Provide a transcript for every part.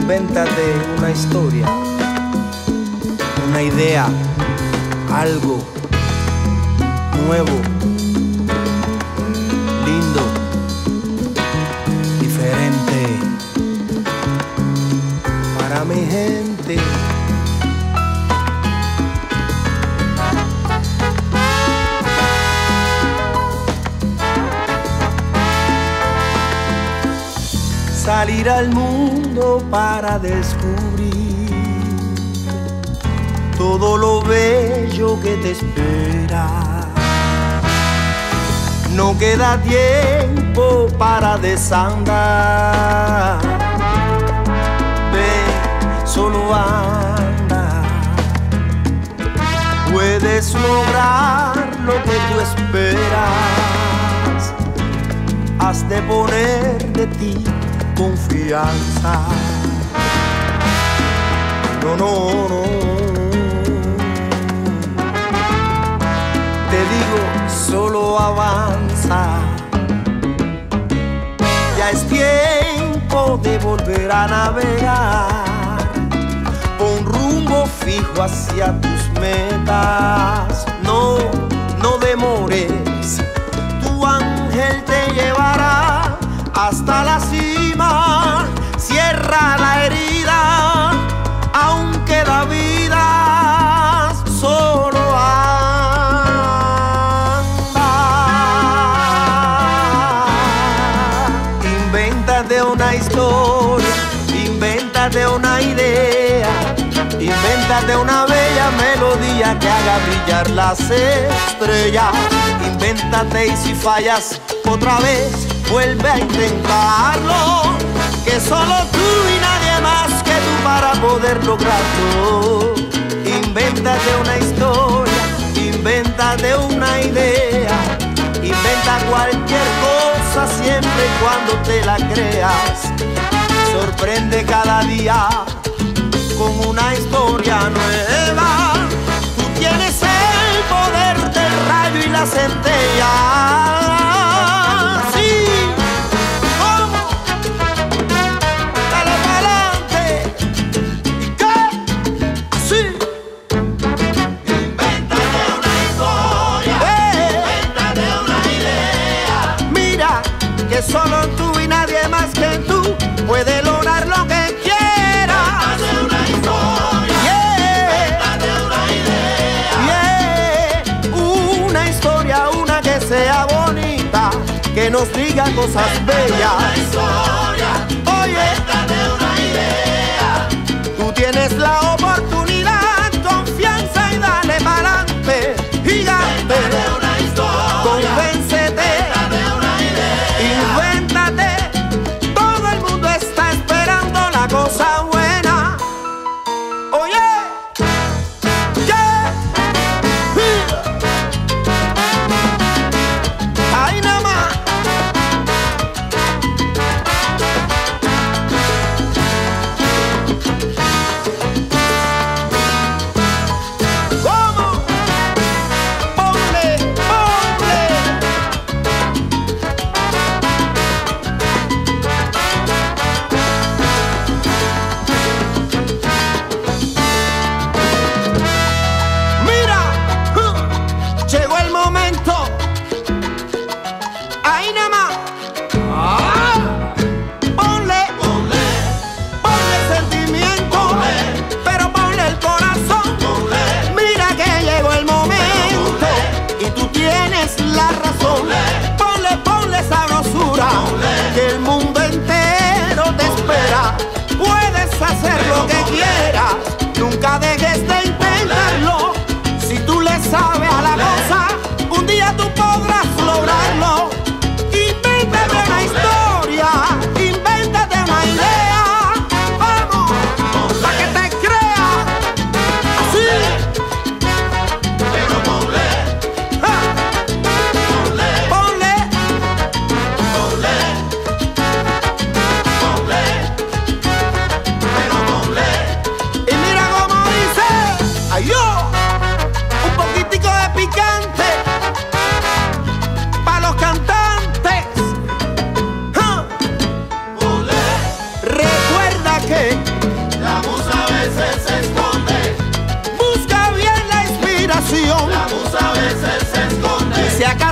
Invéntate una historia, una idea, algo nuevo, lindo, diferente para mi gente. Salir al mundo para descubrir todo lo bello que te espera. No queda tiempo para desandar. Ve, solo anda. Puedes lograr lo que tú esperas. Has de poner de ti confianza. No, no, no. Te digo, solo avanza. Ya es tiempo de volver a navegar. Pon rumbo fijo hacia tus metas. No, no demores. Tu ángel te llevará hasta la cima. Cierra la herida, aún queda vida. Solo anda. Invéntate una historia, invéntate una idea, invéntate una bella melodía que haga brillar las estrellas. Invéntate y si fallas otra vez, vuelve a intentarlo, que solo tú y nadie más que tú para poder lograrlo. Invéntate una historia, invéntate una idea, inventa cualquier cosa siempre y cuando te la creas. Sorprende cada día con una historia nueva. Tú tienes el poder del rayo y la centella. Que solo tú y nadie más que tú puede lograr lo que quiera. Invéntate una historia, invéntate una idea, una historia, una que sea bonita, que nos diga cosas bellas. Una historia, invéntate una idea. Tú tienes la oportunidad, confianza y dale pa'lante, gigante. Una historia, convéncete. Invéntate, todo el mundo está esperando la cosa buena. Oye, yeah. Ahí nada más.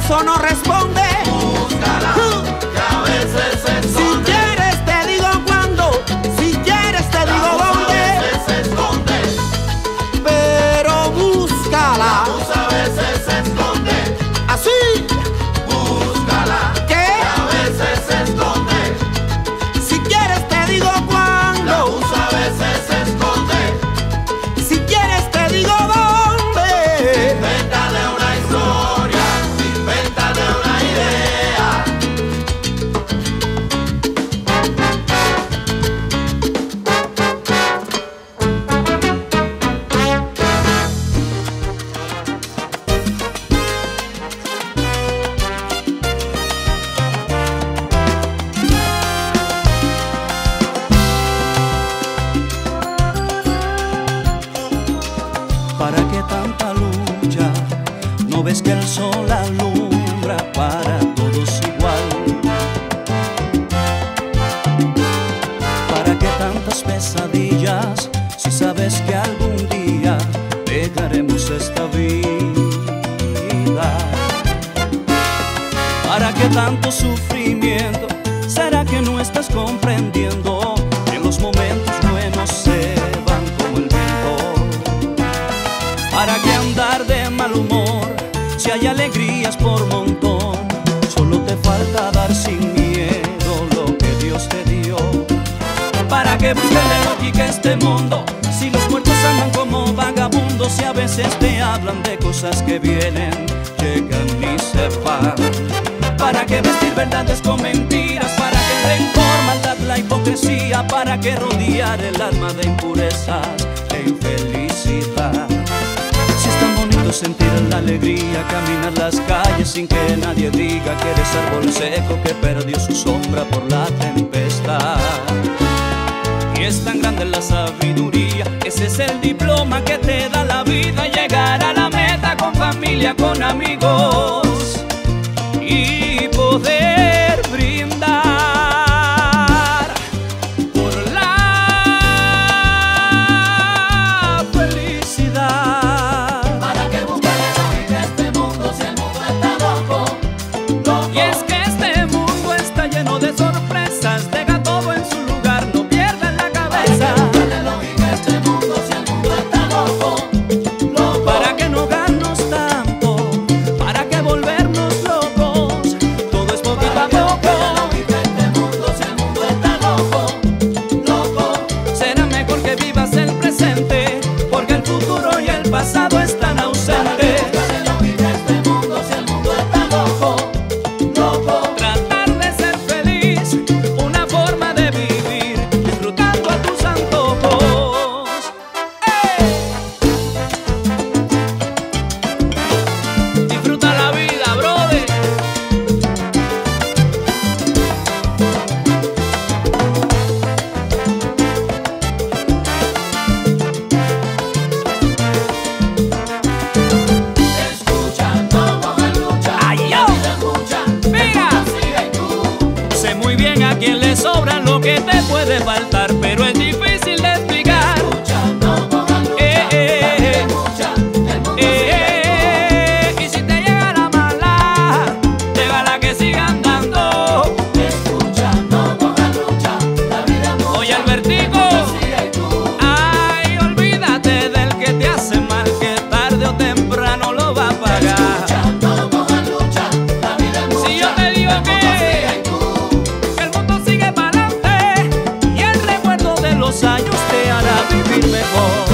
caso no responde. Búscala, que a veces se esconde. Si quieres te digo cuándo, si quieres te digo A dónde. veces se esconde. Pero búscala. A veces se esconde. Así. Búscala, ¿Qué? que a veces se esconde. Si quieres te digo cuándo. La musa a veces se esconde. Si quieres te digo dónde. Invéntale una historia, invéntale una idea. ¿Para qué tanta lucha? ¿No ves que el sol alumbra para todos igual? ¿Para qué tantas pesadillas si sabes que algún día dejaremos esta vida? ¿Para qué tanto sufrimiento? ¿Será que no estás comprendiendo que los momentos buenos se van como el viento? ¿Para qué andar de mal humor si hay alegrías por montón? Solo te falta dar sin miedo lo que Dios te dio. ¿Para qué buscarle lógica a este mundo si los muertos andan como vagabundos y a veces te hablan de cosas que vienen, llegan y se van? ¿Para qué vestir verdades con mentiras? ¿Para qué rencor, maldad, la hipocresía? ¿Para qué rodear el alma de impurezas e infelicidad? Si es tan bonito sentir la alegría, caminar las calles sin que nadie diga que eres árbol seco que perdió su sombra por la tempestad. Y es tan grande la sabiduría, ese es el diploma que te da la vida. Llegar a la meta con familia, con amigos y poder brindar por la felicidad. ¿Para qué buscarle lógica a este mundo si el mundo está loco? Loco. Y es que este mundo está lleno de sorpresas, deja todo en su lugar, no pierdas la cabeza. Buscarle lógica a este mundo si el mundo está loco. Loco. ¿Para qué enojarnos tanto? ¿Para qué volvernos locos? Todo es poquito a poco. Lógica a este mundo si el mundo está loco. Loco. Será mejor que vivas el presente, porque el futuro y el pasado están ausentes. Buscarle lógica a este mundo si el mundo está loco. Loco. Tratar de ser feliz, una forma de vivir, disfrutando a tus antojos. Disfruta la vida, brother. Escuchando con lucha. ¡Ay, yo! La vida es mucha. Mira. Sigue tú. Sé muy bien a quién le sobra lo que te puede faltar, pero es difícil de explicar. Escuchando con lucha. La vida es mucha. El mundo sigue Y si te llega la mala, déjala que siga andando. escuchando con lucha. La vida es mucha. Oye, Albertico, Sigue tú. ay, olvídate del que te hace mal, que tarde o temprano lo va a pagar. Escuchando con lucha. La vida es mucha. Si yo te digo El mundo sigue tú. que el mundo sigue para adelante y el recuerdo de los años te hará vivir mejor.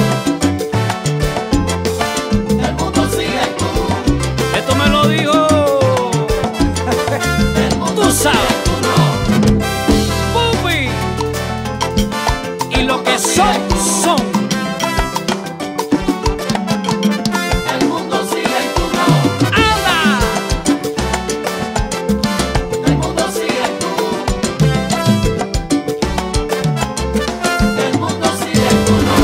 El mundo sigue tú. Esto me lo dijo, El mundo tú sabes, sigue tú, no. Pupi. Y lo que son, son. El mundo sigue tú, no. ¡Anda! El mundo sigue tú. El mundo sigue tú, no.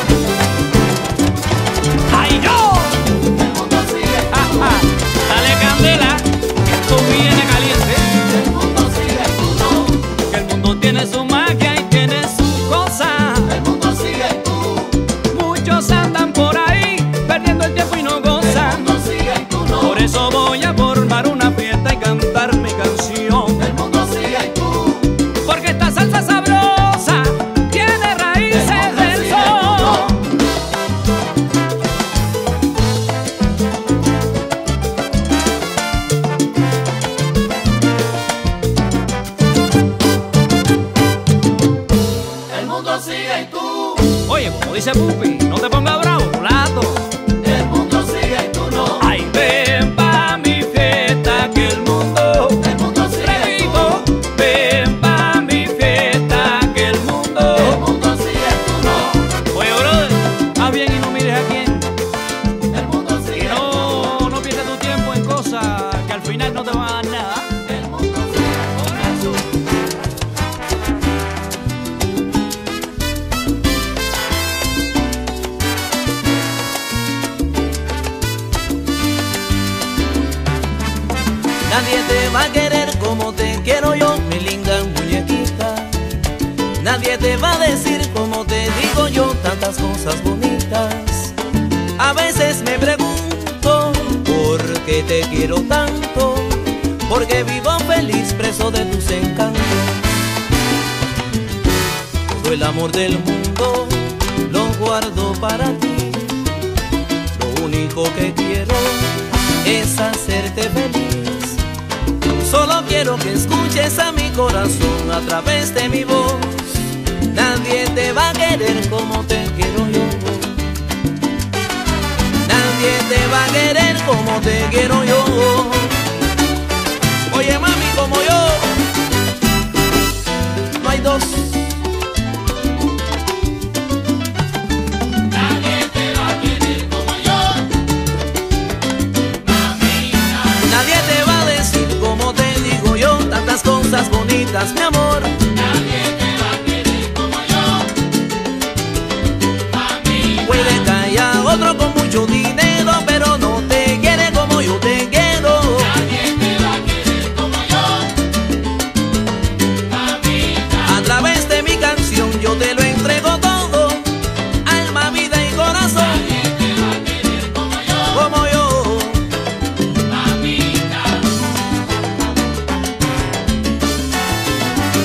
¡Ay, no! El mundo sigue tú. Ajá. Dale candela, que esto viene caliente. El mundo sigue tú, no. Que el mundo tiene su magia y tiene su cosa. El mundo sigue tú. Muchos andan por ahí perdiendo el tiempo y no El gozan. mundo sigue tú, no. Por eso voy a formar una sigue y tú. Oye, como dice Pupi, no te pongas bravo, mulato. El mundo sigue y tú no. Ay, ven pa' mi fiesta que el mundo sigue y tú. Ven pa' mi fiesta que el mundo sigue y tú no. Oye, brother, haz bien y no mires a quién. El mundo sigue Y no pierdas tu tiempo en cosas que al final no te van a dar nada. el mundo sigue Por eso. Nadie te va a querer como te quiero yo, mi linda muñequita. Nadie te va a decir como te digo yo, tantas cosas bonitas. A veces me pregunto por qué te quiero tanto, porque vivo feliz preso de tus encantos. Todo el amor del mundo lo guardo para ti. Lo único que quiero es hacerte feliz. Solo quiero que escuches a mi corazón a través de mi voz. Nadie te va a querer como te quiero yo. Nadie te va a querer como te quiero yo. Oye mami, como yo no hay dos. Nadie te va a querer como yo, mamita. Nadie te va a decir como te digo yo, tantas cosas bonitas, mi amor. Nadie te va a querer como yo, mamita. Puede que haya otro con mucho dinero, pero no te quiere como yo te quiero. Nadie te va a querer como yo, mamita. A través de mi canción yo te lo entrego todo, alma, vida y corazón. Nadie te va a querer como yo, Como yo. mamita.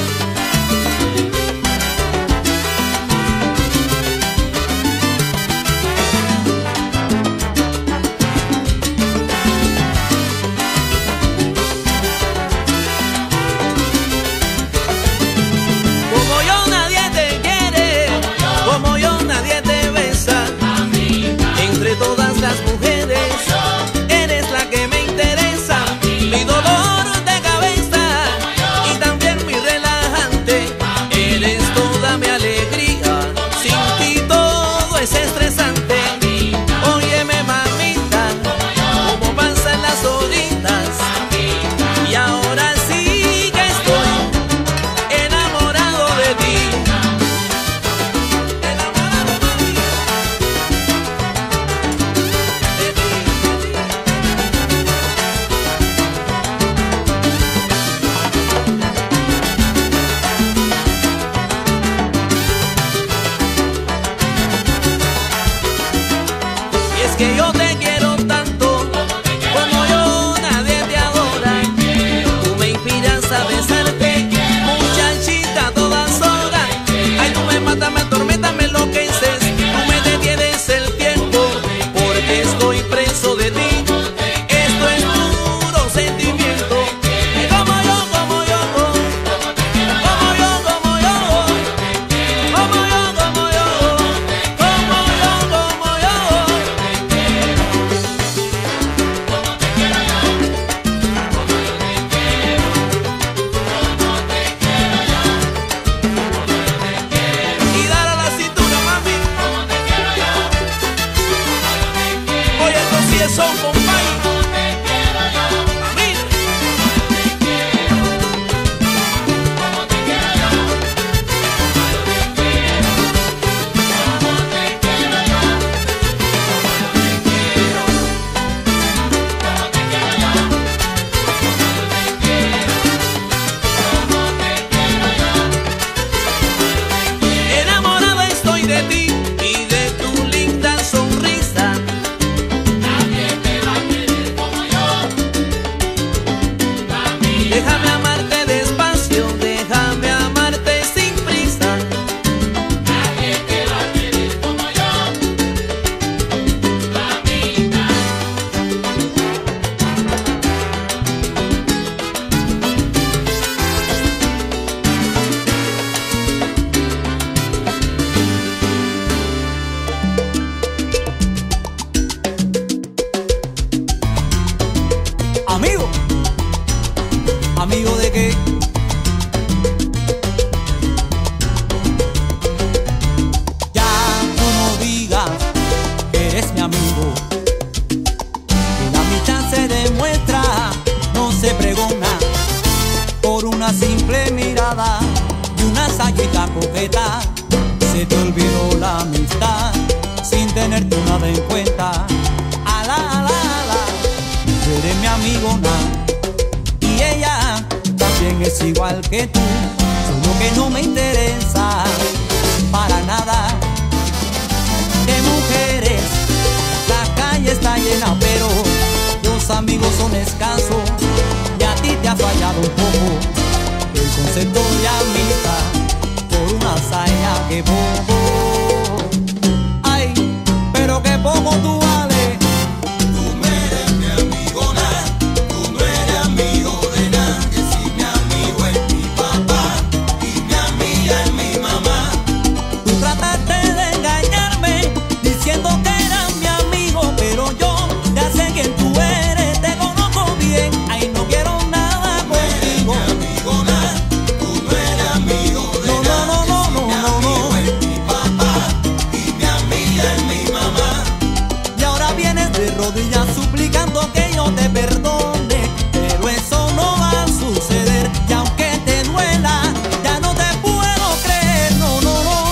gaveta. Se te olvidó la amistad sin tener tú nada en cuenta. Ala, ala, ala, tú eres mi amigona y ella también es igual que tú. Solo que no me interesa para nada de mujeres. La calle está llena, pero los amigos son escasos y a ti te ha fallado un poco el concepto de amistad por una hazaña que poco. Ay, pero que poco tú vales. Tú no eres mi amigona, tú no eres amigo de nadie. Si mi amigo es mi papá y mi amiga es mi mamá. Tú trataste de engañarme diciendo que eras mi amigo, pero yo ya sé quién tú eres, te conozco bien. Ay, no quiero nada contigo. Mi amigona, tú no eres amigo de nadie. Si mi amigo es mi papá y mi amiga es mi mamá. Y ahora vienes de rodillas suplicando que yo te perdone, pero eso no va a suceder. Y aunque te duela, ya no te puedo creer. No, no, no.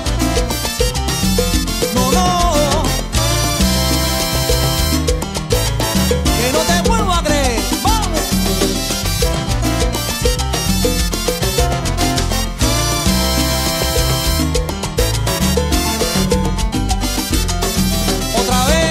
No, no. Que no te vuelvo a creer. ¡Vamos! Otra vez.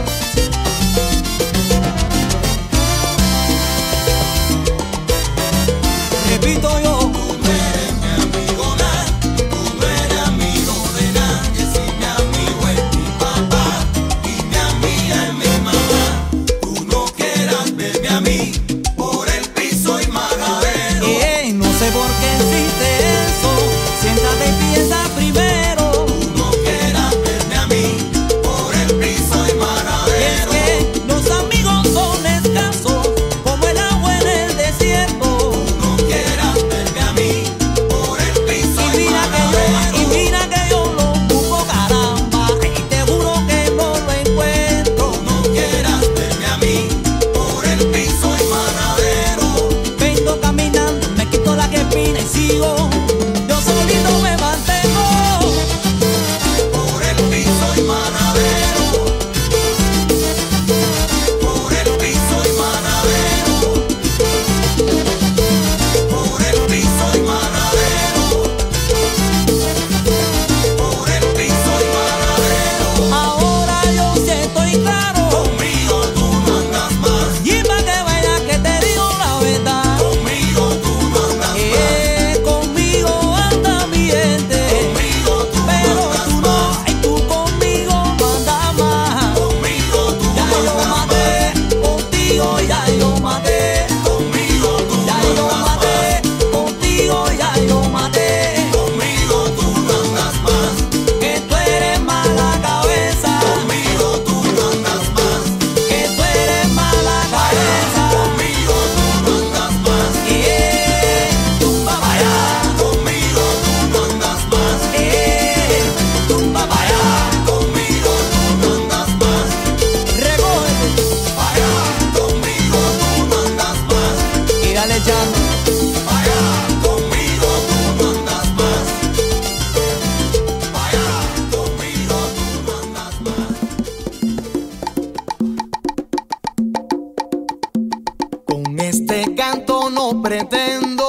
Repito yo. Tú no eres mi amigona, tú no eres amigo de nadie. Si mi amigo es mi papá y mi amiga es mi mamá. Tú no quieras verme a mí por el piso y majadero. No sé por qué hiciste eso. Siéntate y piensa primero. Tú no quieras verme a mí por el piso y Y es majadero. que los amigos son escasos como el agua en el desierto. No quieras verme a mí por el piso Y y mira majadero. que yo lo busco, caramba, y te juro que no lo encuentro. No quieras verme a mí por el piso y majadero. Vengo caminando, me quito la quepina y sigo. Yo solito me mantengo. Por el piso y majadero. Por el piso y majadero. Por el piso y majadero. Por el piso y majadero. Ahora yo sí estoy claro. Conmigo tú no andas más. Y para que vaya que te digo la verdad. Conmigo tú no andas más. Conmigo anda mi gente. Conmigo tú no Pero andas tú no, más. y tú conmigo no andas más. Conmigo tú Ya no yo andas maté, más. contigo ya yo maté. Conmigo tú Ya no yo andas maté, más. contigo ya yo maté. Conmigo tú no andas más. Que tú eres mala cabeza. Conmigo tú no andas más. Que tú eres mala cabeza. Conmigo tú no andas más. Tumba para allá. Conmigo tú no andas más. Tumba para allá. Conmigo tú no andas más. Recógete Allá. Conmigo tú no andas más. y dale echando. Allá. Conmigo tú no andas más. Allá. Conmigo tú no andas más. Con este canto no pretendo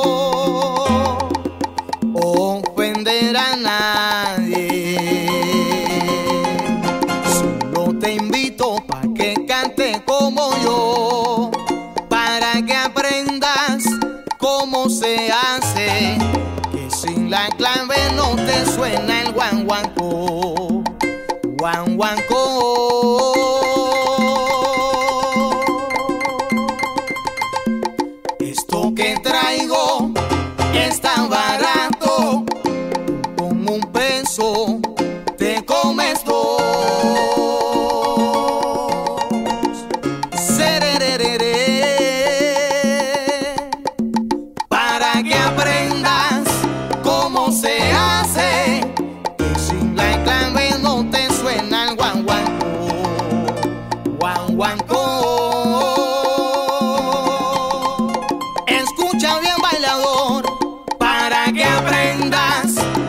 ofender a nadie. Solo te invito pa' que cante como yo, para que aprendas cómo se hace, que sin la clave no te suena el guanguanco, guanguanco. Esto que traigo está barato, con $1 te comes dos. Serererere. Para que aprendas cómo se hace, que sin la clave no te suena el guanguanco, guanguanco. Escucha bien, bailador, para que aprendas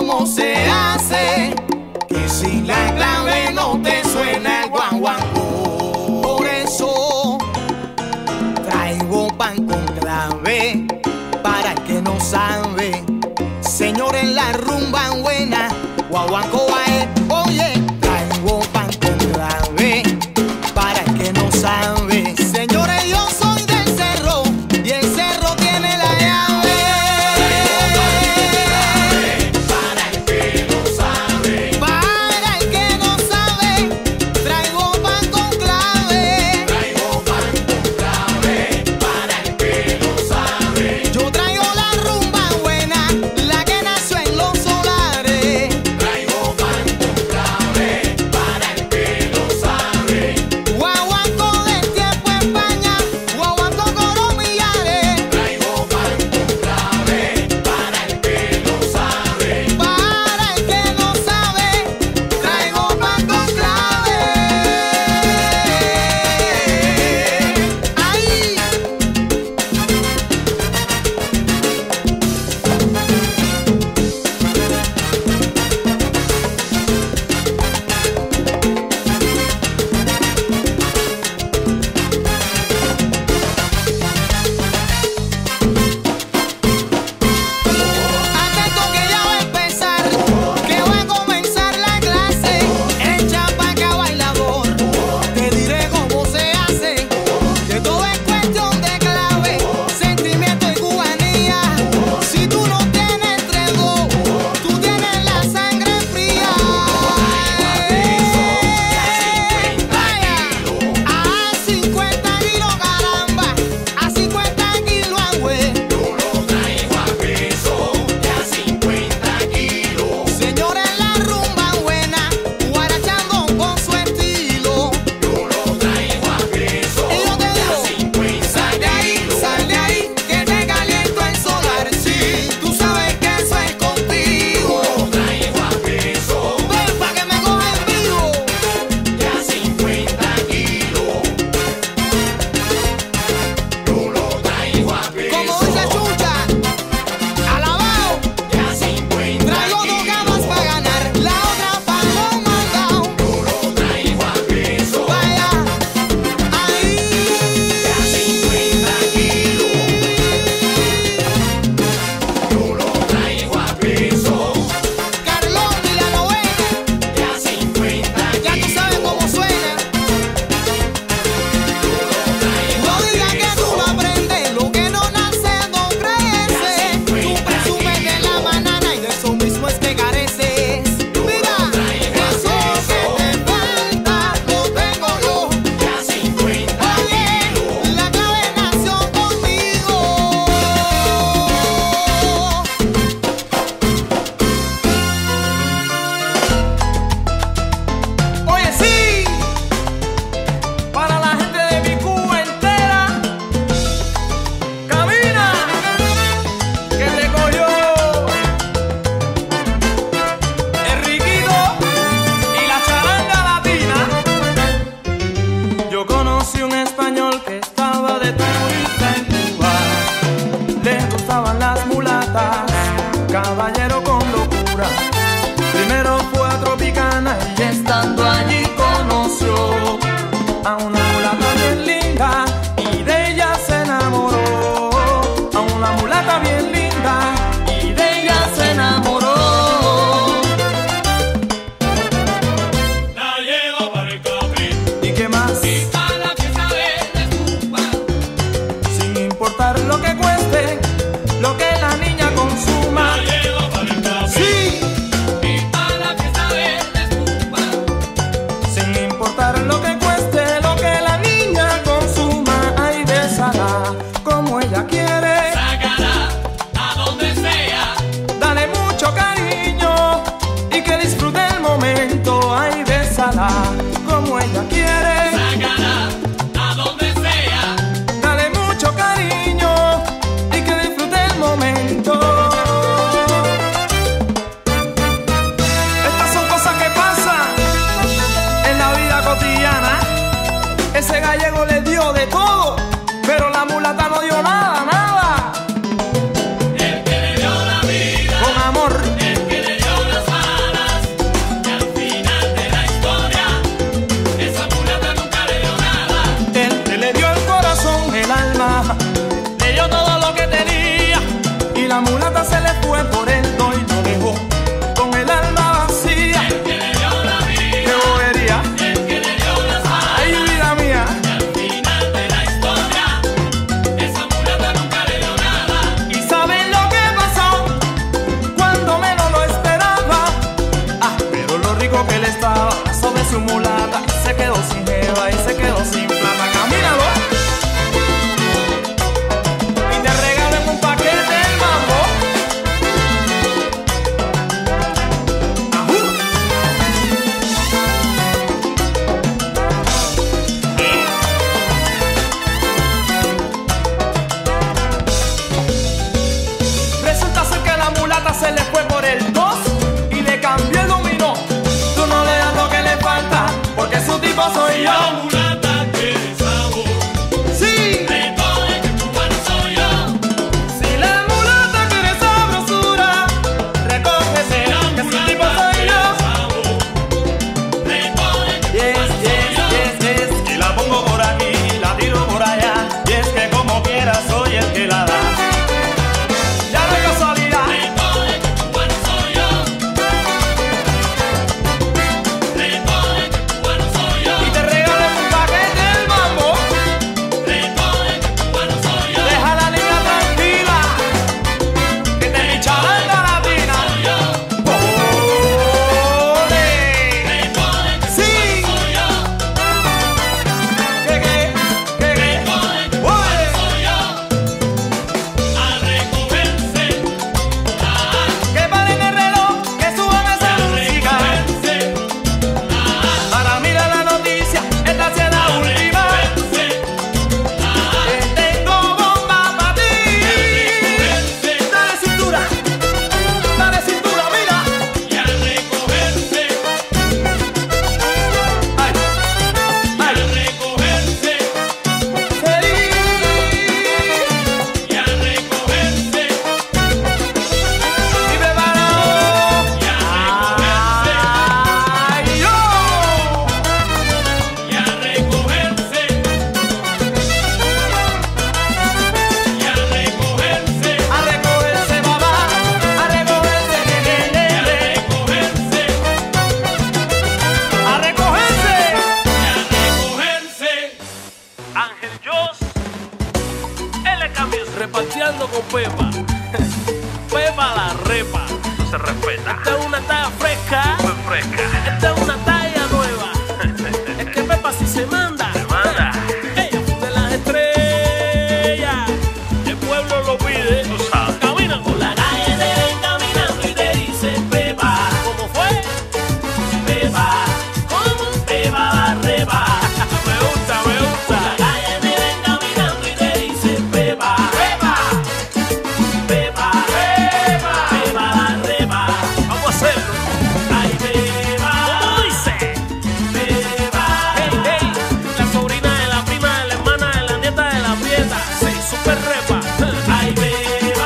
cómo se hace, que sin la clave no te suena el guaguancó. Por eso traigo pan con clave para el que no sabe. Señor, en la rumba buena, guaguancó va él. Oye, traigo pan con clave para el que no sabe. Señores, yo soy del cerro y el cerro tiene la llave. Para el que no sabe, para el que no sabe, traigo pan con clave. Traigo pan con clave para el que no sabe. Yo traigo la rumba buena, la que nació en los solares. Traigo pan con clave para el que no sabe. Guaguancó del tiempo España, guaguancó coromillares. Traigo pan con clave para el que no sabe. Para el que no sabe, traigo pan con clave. ¡Ay! Atento que ya va a empezar, que va a comenzar la clase. Echa pa' acá, bailador, te diré cómo se hace. Que todo es cuestión de clave, sentimiento y cubanía. Si tú no tienes tregó, tú tienes la sangre fría. A 50 kilos, caramba, a 50 kilos, agüe. Señores, la rumba buena, guarachando con su estilo. Yo lo traigo a peso. Y yo te digo, sal de ahí, que te caliento el solar. Sí, tú sabes que eso es contigo. Yo lo traigo a peso. Ven pa' que me coja en vivo. Ya 50 kilos. Yo lo traigo a peso. Como dice Chucha, alabao. Ya 50 traigo dos gamas para ganar, la otra pa' lo mandao. Yo lo traigo a peso. Vaya, ahí. Ya 50 kilos. Yo lo traigo a peso. Carlón y la novena. Ya 50 kilos. Ya tú sabes cómo suena. No digas que tú lo aprendes, lo que no nace no crece. Tú presumes de la banana y de eso mismo es que careces. Mira, eso que te falta lo tengo yo. Oye, la clave nació conmigo. Oye, sí, para la gente de mi Cuba entera, camina, que te cogió el riquito y la charanga latina. Yo conocí un español que estaba de turista en Cuba. Le gustaban las mulatas, caballero con locura. Primero fue a Tropicana y estando allí conoció a una mulata bien linda y de ella se enamoró. A una mulata bien linda y de ella se enamoró. La llevo para el café ¿Y qué más? a la fiesta de Cuba. Sin importar lo que cueste, lo que la niña consuma. La llevo para el café Sí, a la fiesta de Cuba. sin importar lo que cueste, lo que dijo que él estaba sobre su mulata, se quedó sin jeva y se quedó sin plata. Camínalo y te regalen un paquete del mambo. ¡Ajú! Resulta ser que la mulata se le fue por el 2 y le cambió el dominó. Tú no le das lo que le falta, porque su tipo soy yo. mulata quiere sabor. Sí. Recuerde que cubano soy yo. Si la mulata quiere sabrosura, recógese, que su tipo soy yo. Yes. Y la pongo por aquí, la tiro por allá. Y es que como quiera soy el que la da. Ya no hay casualidad. Recuerde que cubano soy yo. Recuerde que cubano soy yo. Y te regalo un paquete del mambo. Recuerde que cubano soy yo. Deja a la niña tranquila, que te mi charanga latina. ¡Ole! Recuerde que Sí. soy yo. ¿Qué? ¡Ole! Soy yo. A recogerse. Que paren el reloj, que suban esa música. Para mí la noticia, esta sí es la última. Tengo bomba para ti. Dale cintura, mira. Y a recogerse. Ay, Y a recogerse. feliz. Y a recogerse. Y preparado. Y a recogerse. Ay, yo. Y a recogerse. Y a recogerse. A recogerse, mamá. A recogerse, Y a recogerse. A recogerse. Y a recogerse. Ángel Jos, él le cambió repartiendo con Pepa. Pepa la repa. No se respeta. Esta es una talla fresca. Muy fresca. Esta es una talla nueva. Es que Pepa si se manda. Se manda. Ella funde las estrellas. El pueblo lo pide. Tú sabes. Camina por la calle, te ven caminando y te dicen Pepa. ¿Cómo fue? Pepa. ¿Cómo? Pepa la repa. Me gusta, me gusta. La calle te ven caminando y te dicen Pepa. Pepa. Pepa. Pepa. Pepa la repa. Vamos a hacerlo. Ay, Pepa. ¿Cómo dice? Pepa. Hey, hey. La sobrina de la prima de la hermana de la nieta de la prieta. Sí, super repa. Ay, Pepa.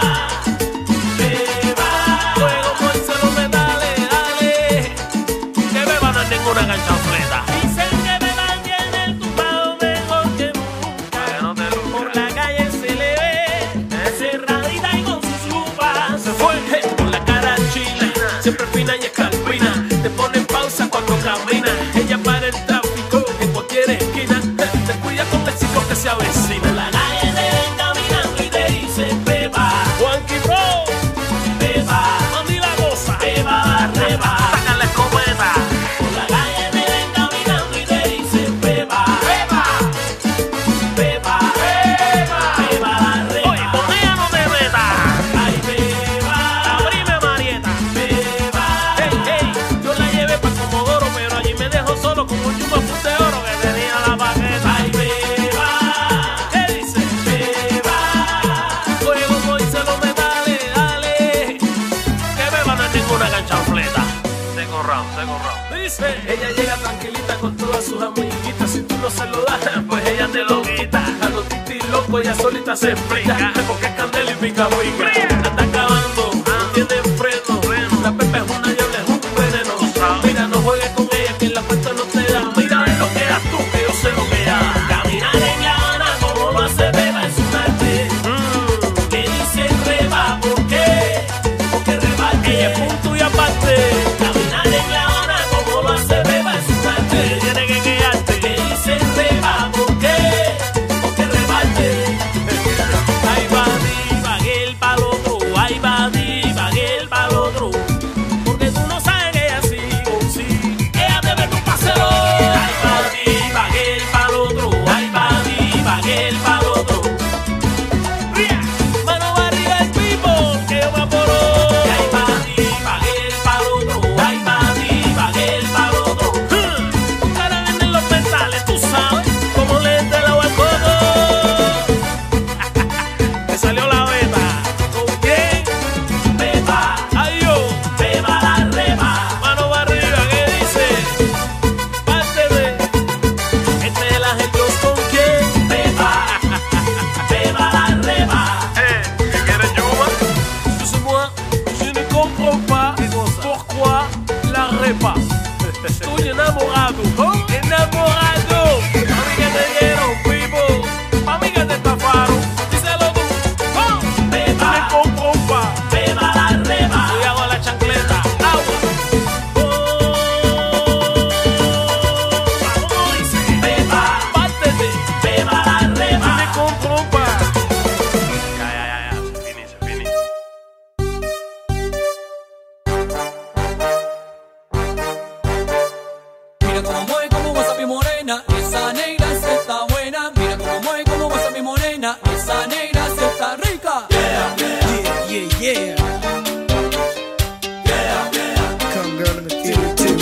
Pepa. Luego Moisés lo me dale. Que Pepa no es ninguna canchafleta. Dicen que Pepa tiene el tumbado mejor que nunca. Por la calle se le ve cerradita y con sus lupas. Se fue con la cara china, siempre fina y escalpina. Te pone en pausa cuando camina. Ella para el tráfico en cualquier esquina. Te cuida con el ciclo que se avecina. La calle te ven caminando y te dicen Pepa. Juanqui Pro. Pepa. Mandi la goza. Pepa la repa. Saca la escopeta. Por la calle te ven caminando y te dicen Pepa. Pepa. Pepa. Pepa. Pepa la repa. Oye, con ella no te metas. Ay, Pepa. Abrime Marieta. Pepa. Hey, hey. Yo la llevé pa' Comodoro, pero allí me dejó solo con un chuma de oro que tenía la paqueta. Ay, Pepa. ¿Qué dice? Pepa. Luego Moisés lo me dale. Que Pepa no es ninguna ganchanfleta. Second round. Dice, ella llega tranquilita con todas sus amiguitas. Si tú no se lo das, pues ella te lo quita. A los titis locos ella solita se explica. Porque es candela y pica pica. La está acabando, no tiene freno. La Pepa es una diabla, es un veneno. Mira, no juegues con ella que la cuenta no te da. Mira lo que das tú, que yo sé lo que da. Caminar en La Habana como lo hace Pepa es un arte. Que dice repa, ¿por qué? Porque reparte. Ella es punto y aparte. Caminar en La Habana como lo hace Pepa es un arte. Tiene que quedarte. Que dice repa, ¿por qué? Porque reparte. Ay, va el palo otro. Ay, va el palo otro. Porque tú no sabes que ella sí comprends pas pourquoi la repa. Estoy enamorado, ¿no? Enamorado. Mami que te dieron, vivo. Mami que te estafaron. Díselo tú. Beba. Me comprends pas. Beba la reba. Yo hago la chancleta. Agua. ¿Cómo dice? Beba. Pártete. Beba la reba. Me comprends pas. Ya. Se finí. Mira cómo mueve, cómo goza mi morena, esa negra se está buena. Mira cómo mueve, cómo goza mi morena, esa negra se está rica. Yeah. Come girl, let me feel it too.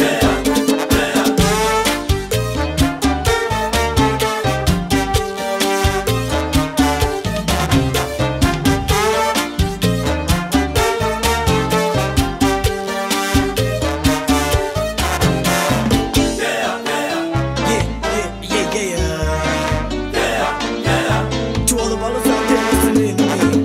To all the ballers out there listening to me.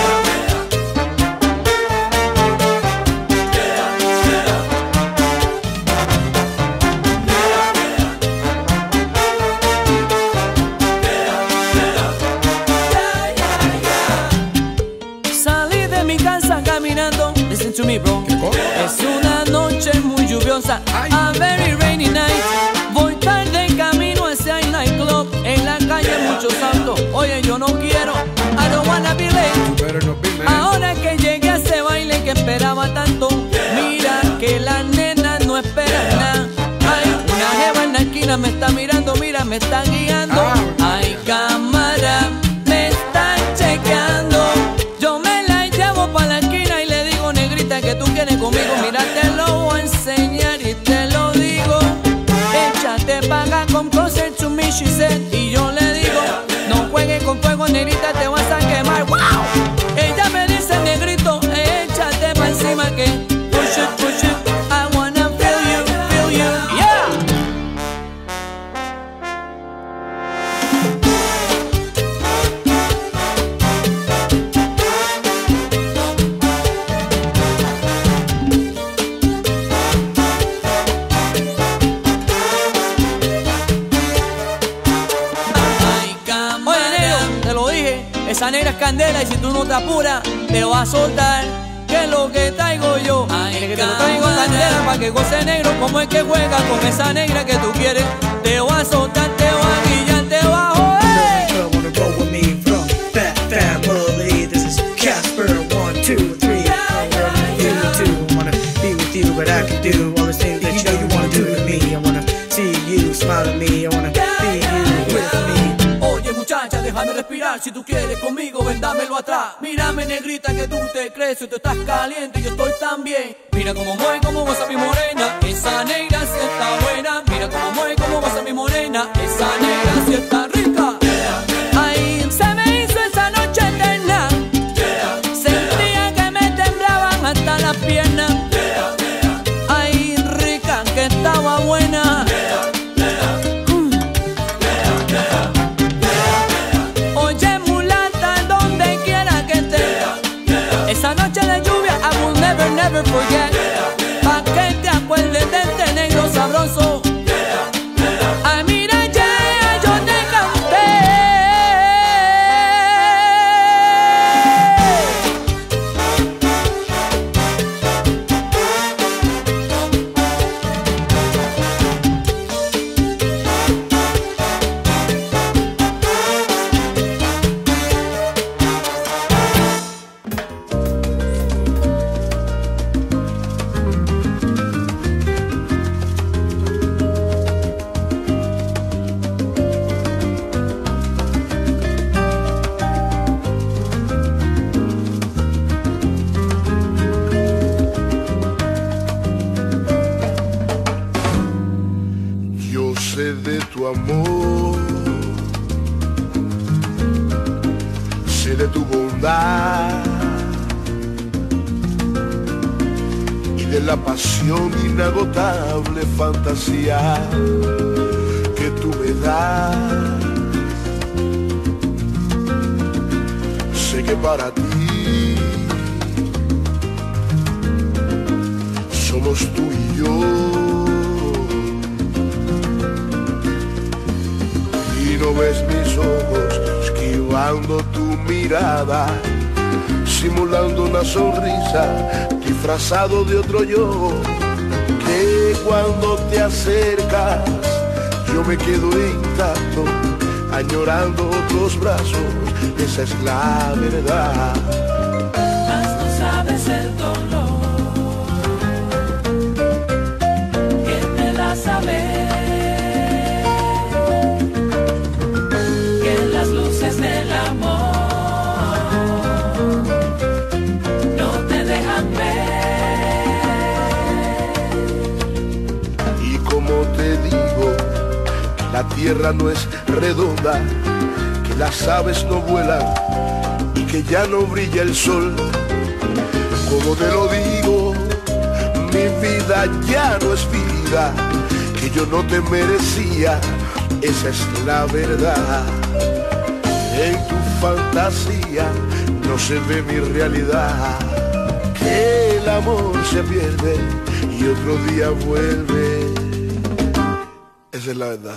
Salí de mi casa caminando, listen to me bro. Es una noche muy lluviosa, a very rainy night. Voy tarde camino hacia el nightclub, en la calle muchos autos. Oye, yo no quiero, I don't wanna be late. Better not be, man. Ahora que llegué a ese baile que esperaba tanto, mira que la nena no espera nada. Ay, una jeva en la esquina me está mirando, mira, me está guiando. Ay, cámara, me están chequeando. Yo me la llevo pa' la esquina y le digo, negrita, que tú quieres conmigo. Mira, te lo voy a enseñar y te lo digo. Échate pa' acá, come closer to me, she said. Y yo le digo, no juegues con fuego, negrita, te vas a quemar. ¡Wow! Ella me dice, negrito, échate pa' encima que push it, I wanna feel you, yeah. Ay, cámara. Oye, negro, te lo dije, esa negra es candela y si tú no te apuras, te va a soltar. Que es lo que traigo yo. Ay, que te lo traigo candela pa' que goce negro. Como es que juega con esa negra que tú quieres. Te va a soltar, te va a guillar, te va a joder. Girl, wanna roll with me from Fat Family. This is Casper, 1, 2, 3. Come girl, let me feel it too. Wanna be with you, but I can do all the things that you know you wanna do to me. I wanna see you smile at me. I wanna be you with me. Oye muchacha, déjame respirar. Si tú quieres conmigo, ven, dámelo atrás. Mírame negrita que tú te crees. Si tú estás caliente, yo estoy también. Mira cómo mueve, cómo goza mi morena. Esa negra sí está buena. Mira cómo mueve, cómo goza mi morena. Esa negra sí está rica. Ay, se me hizo esa noche eterna. Sentía que me temblaban hasta las piernas. Ay, rica que estaba buena. Oye, mulata, donde quiera que estés. Esa noche de lluvia, I will never forget. Pa' que te acuerdes de este negro sabroso. Ay, mira, ya, yo te canté. Yo sé de tu amor, sé de tu bondad y de la pasión inagotable fantasía que tú me das. Sé que para ti éramos tú y yo. Y no ves mis ojos esquivando tu mirada, simulando una sonrisa, disfrazado de otro yo, que cuando te acercas yo me quedo intacto, añorando otros brazos, esa es la verdad. Mas no sabes el dolor que me da saber que las luces del amor no te dejan ver. Y como te digo, la tierra no es redonda, que las aves no vuelan y que ya no brilla el sol. Como te lo digo, mi vida ya no es vida, que yo no te merecía, esa es la verdad. En tu fantasía no se ve mi realidad, que el amor se pierde y otro día vuelve, esa es la verdad.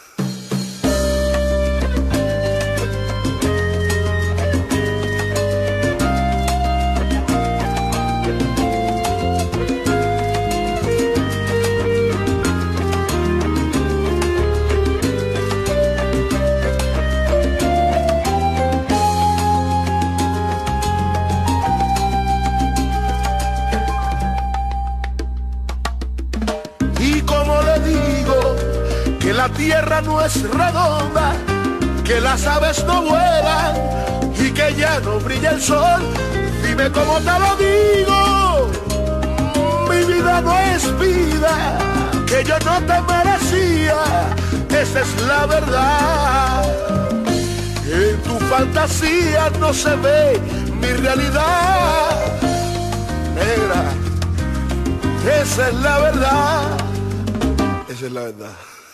La tierra no es redonda, que las aves no vuelan y que ya no brilla el sol. Dime cómo te lo digo, mi vida no es vida, que yo no te merecía, esa es la verdad. En tu fantasía no se ve mi realidad, negra, esa es la verdad, esa es la verdad.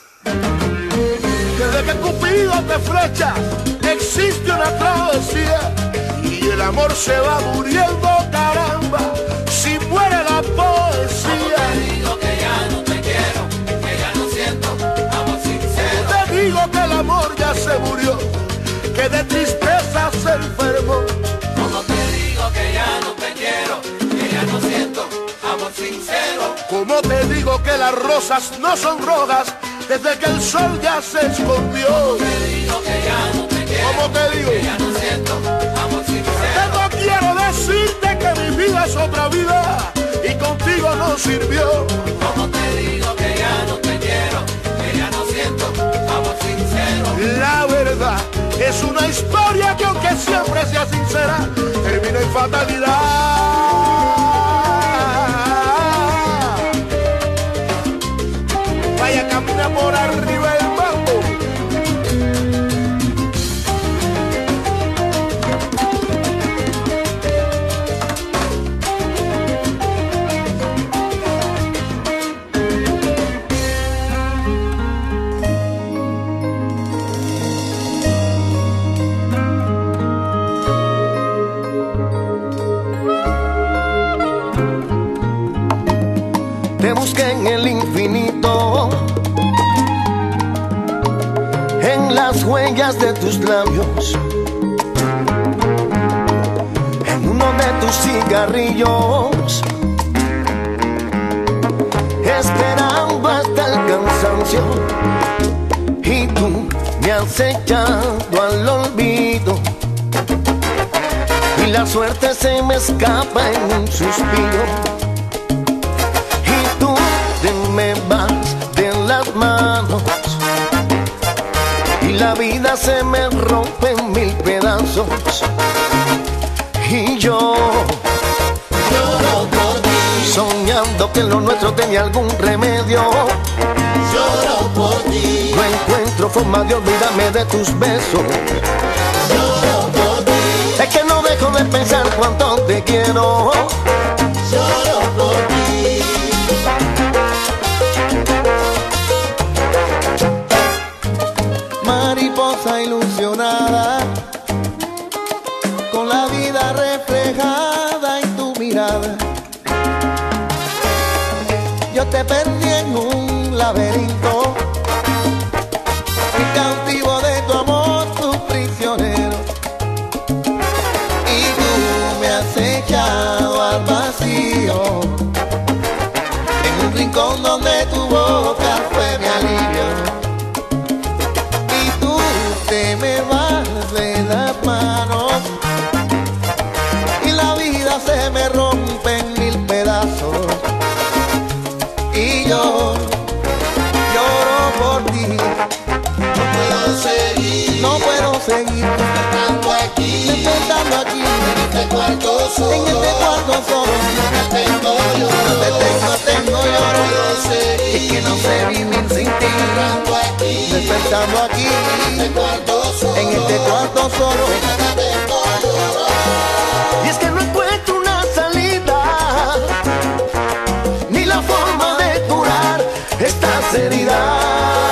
Desde que Cupido te flecha, existe una travesía y el amor se va muriendo, caramba, si muere la poesía. Te digo que ya no te quiero, que ya no siento amor sincero. Te digo que el amor ya se murió, que de tristeza se enfermó. Como te digo que ya no te quiero, que ya no siento amor sincero. Como te digo que las rosas no son rojas desde que el sol ya se escondió. Como te digo que ya no te quiero, como te digo que ya no siento amor sincero. No quiero decirte que mi vida es otra vida y contigo no sirvió. Como te digo que ya no te quiero, que ya no siento amor sincero. La verdad es una historia que aunque siempre sea sincera, termina en fatalidad. Vaya, camina por arriba el mambo. Te busqué en el infinito, en las huellas de tus labios, en uno de tus cigarrillos, esperando hasta el cansancio, y tú me has echado al olvido, y la suerte se me escapa en un suspiro. Me vas de las manos y la vida se me rompe en mil pedazos y yo lloro por ti, soñando que lo nuestro tenía algún remedio. Lloro por ti, no encuentro forma de olvidarme de tus besos. Lloro por ti, es que no dejo de pensar cuánto te quiero. Lloro por ti. Mariposa ilusionada, con la vida reflejada en tu mirada. yo te perdí en un laberinto y cautivo de tu amor, tu prisionero. Y tú me has echado al vacío, en un rincón donde tu boca fue mi alivio. Y tú te me vas de las manos y la vida se me rompe en mil pedazos. Y yo lloro por ti. No puedo seguir despertando aquí en este cuarto solo. No te tengo lloro. Es que no sé vivir sin ti. Despertando aquí en este cuarto solo. Y es que no encuentro una salida, ni la forma de curar estas heridas.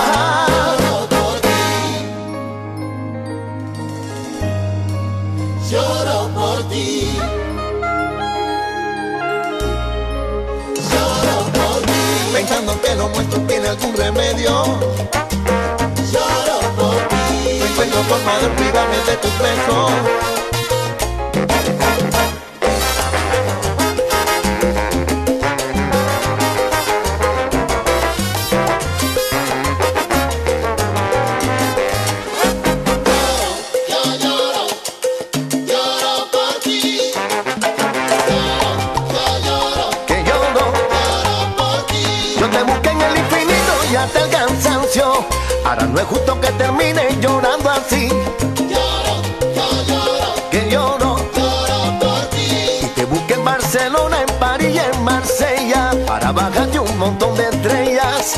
Lloro por ti, lloro por ti, pensando que lo nuestro tiene algún remedio. lloro por ti, No encuentro forma de olvidarme de tus besos. Que lloro, yo te busqué en el infinito y hasta el cansancio. Ahora no es justo que termine llorando así. Que lloro, y te busqué en Barcelona, en París y en Marsella, para bajarte un montón de estrellas.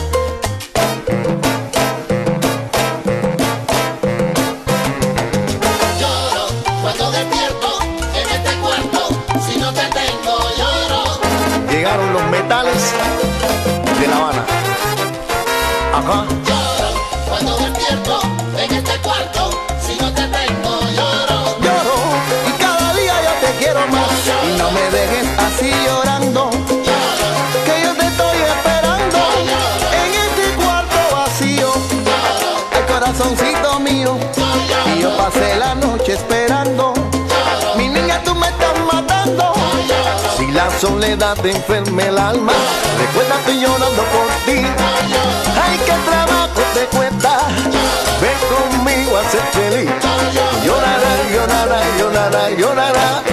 lloro cuando despierto en este cuarto. Si no te tengo, lloro. Llegaron los metales de La Habana. Ajá. Lloro cuando despierto en este cuarto. Si no te tengo, lloro. Lloro y cada día yo te quiero más. Y no me dejes así llorando, que yo te estoy esperando en este cuarto vacío. El corazoncito mío, y yo pasé la noche esperando. Mi niña, tú me estás matando. Si la soledad te enferma el alma, recuerda, estoy llorando por ti. Ay, qué trabajo te cuesta. Ven conmigo a ser feliz. Llorará, llorará, llorará, llorará.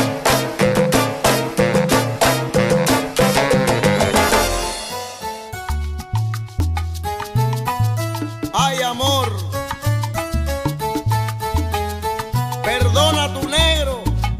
Ay, amor, perdona a tu negro.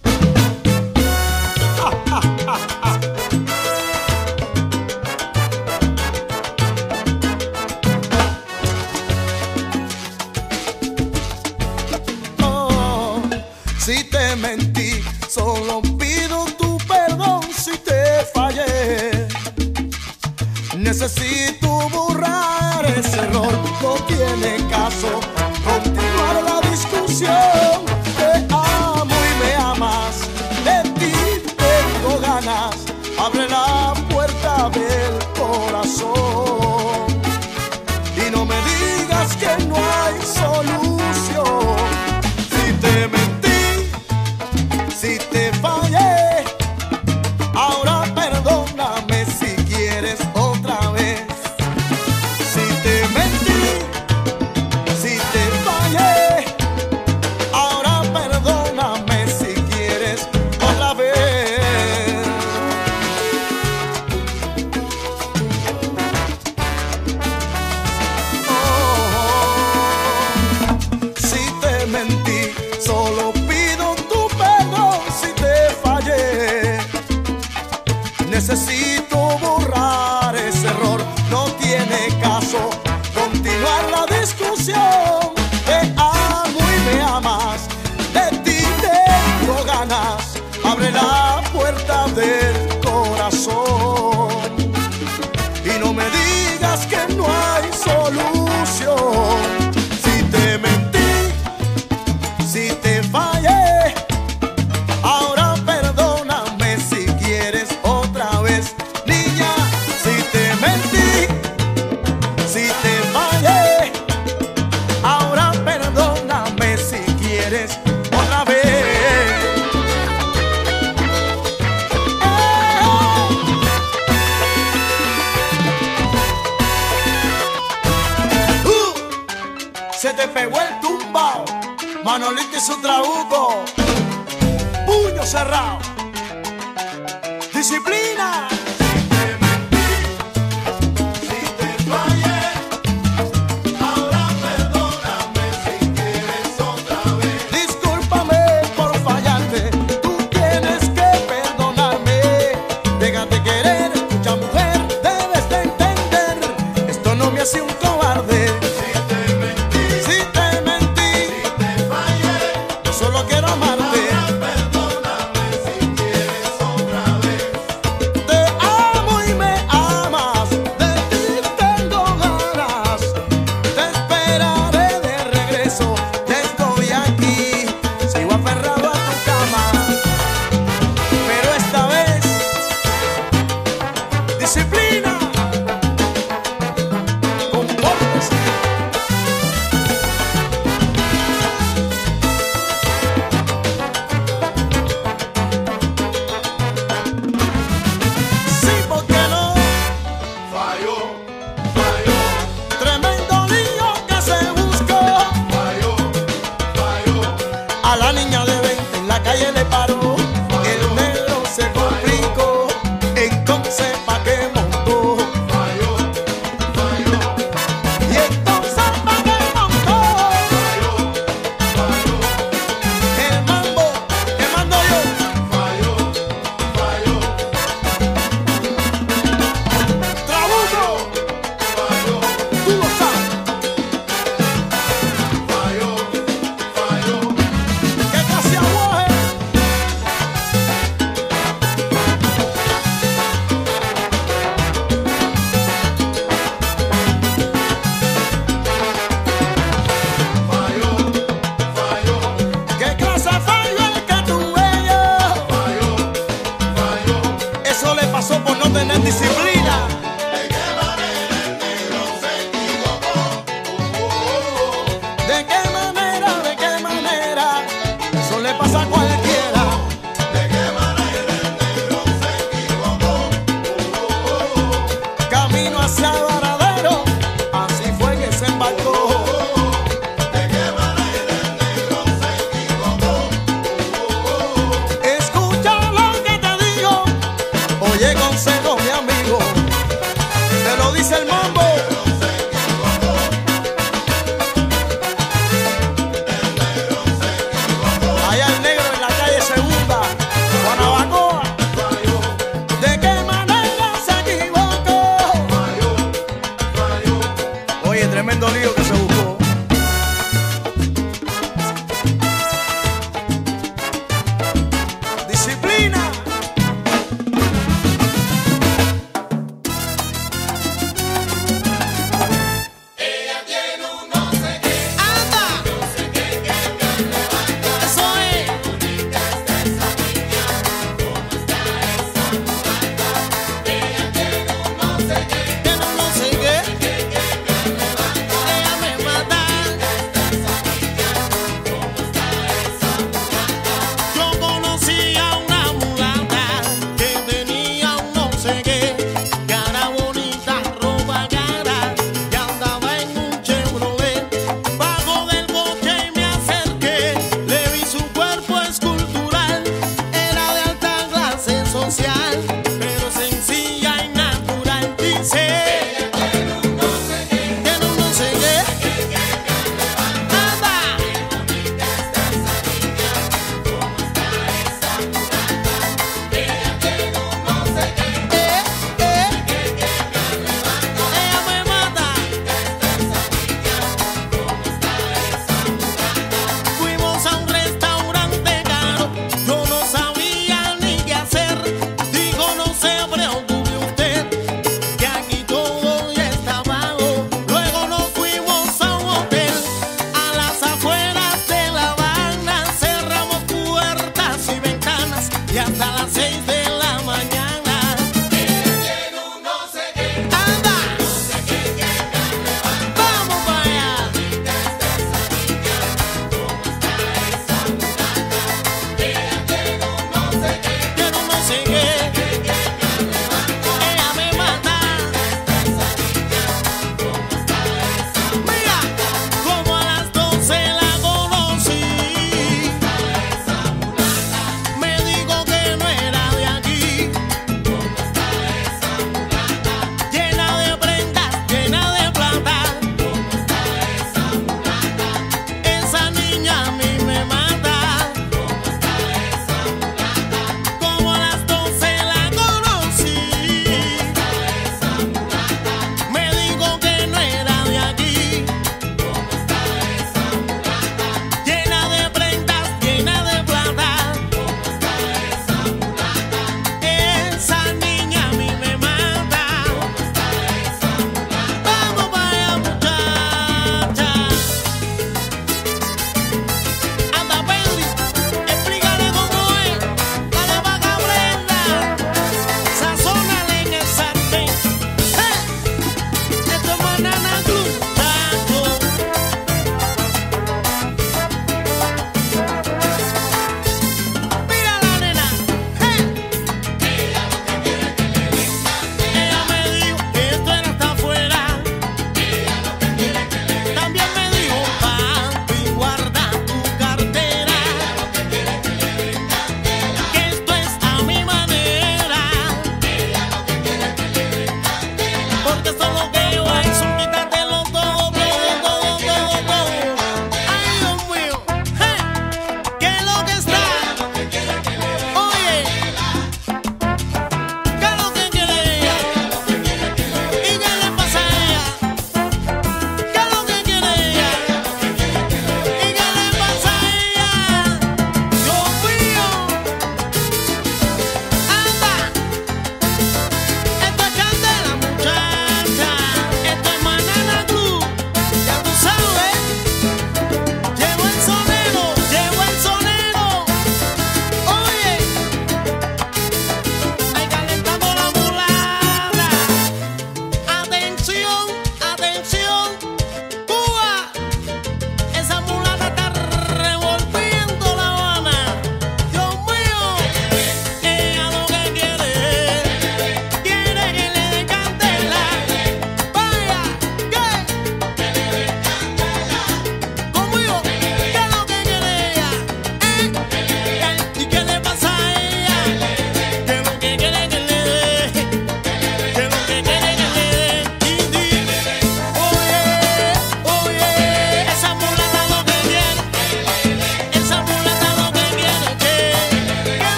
Oh, si te mentí, solo pido tu perdón si te fallé. Necesito borrar ese error, no tiene caso continuar la discusión. Te amo y me amas, de ti tengo ganas. Abre la puerta del corazón y no me digas que no hay solución. Si te mentí, si te fallé, ahora perdóname si quieres otra vez. Si te mentí, si te fallé, ahora perdóname si quieres otra vez. Si te mentí, solo pido tu perdón si te fallé. Necesito borrar ese error, no tiene caso continuar la discusión. Te amo y me amas, de ti tengo ganas. Abre la puerta del corazón y no me digas que no hay solución. Si te mentí, si te fallé, ahora perdóname si quieres otra vez. Niña, si te se te pegó el tumbao. Manolito y su trabuco, puño cerrado. Disciplina. Soy un cobarde. Si te mentí, si te fallé, yo solo quiero amarte. Perdóname si quieres otra vez. Te amo y me amas, de ti tengo ganas. Te esperaré de regreso, ya estoy aquí. Sigo aferrado a tu cama, pero esta vez, disciplina. A la niña de 20 en la calle le paró, el negro se complicó, entonces pa' qué montó. Falló, falló. Y entonces pa' qué montó. Falló, falló. El mambo que mando yo. Falló, falló. Trabuco. Falló. Tú lo sabes. Falló, falló. Eso le pasó por no tener disciplina. ¿De qué manera el negro se equivocó? ¿De qué manera, de qué manera? Eso le pasa a cualquiera. ¿De qué manera el negro se equivocó? Camino hacia Varadero, así fue que se embarcó. ¿De qué manera el negro se equivocó? Escucha lo que te digo. Oye, consejo, mi amigo, te lo dice el mambo. Allá el negro en la calle Segunda, Guanabacoa. ¿De qué manera se equivocó? Oye, tremendo lío que se buscó. Disciplina.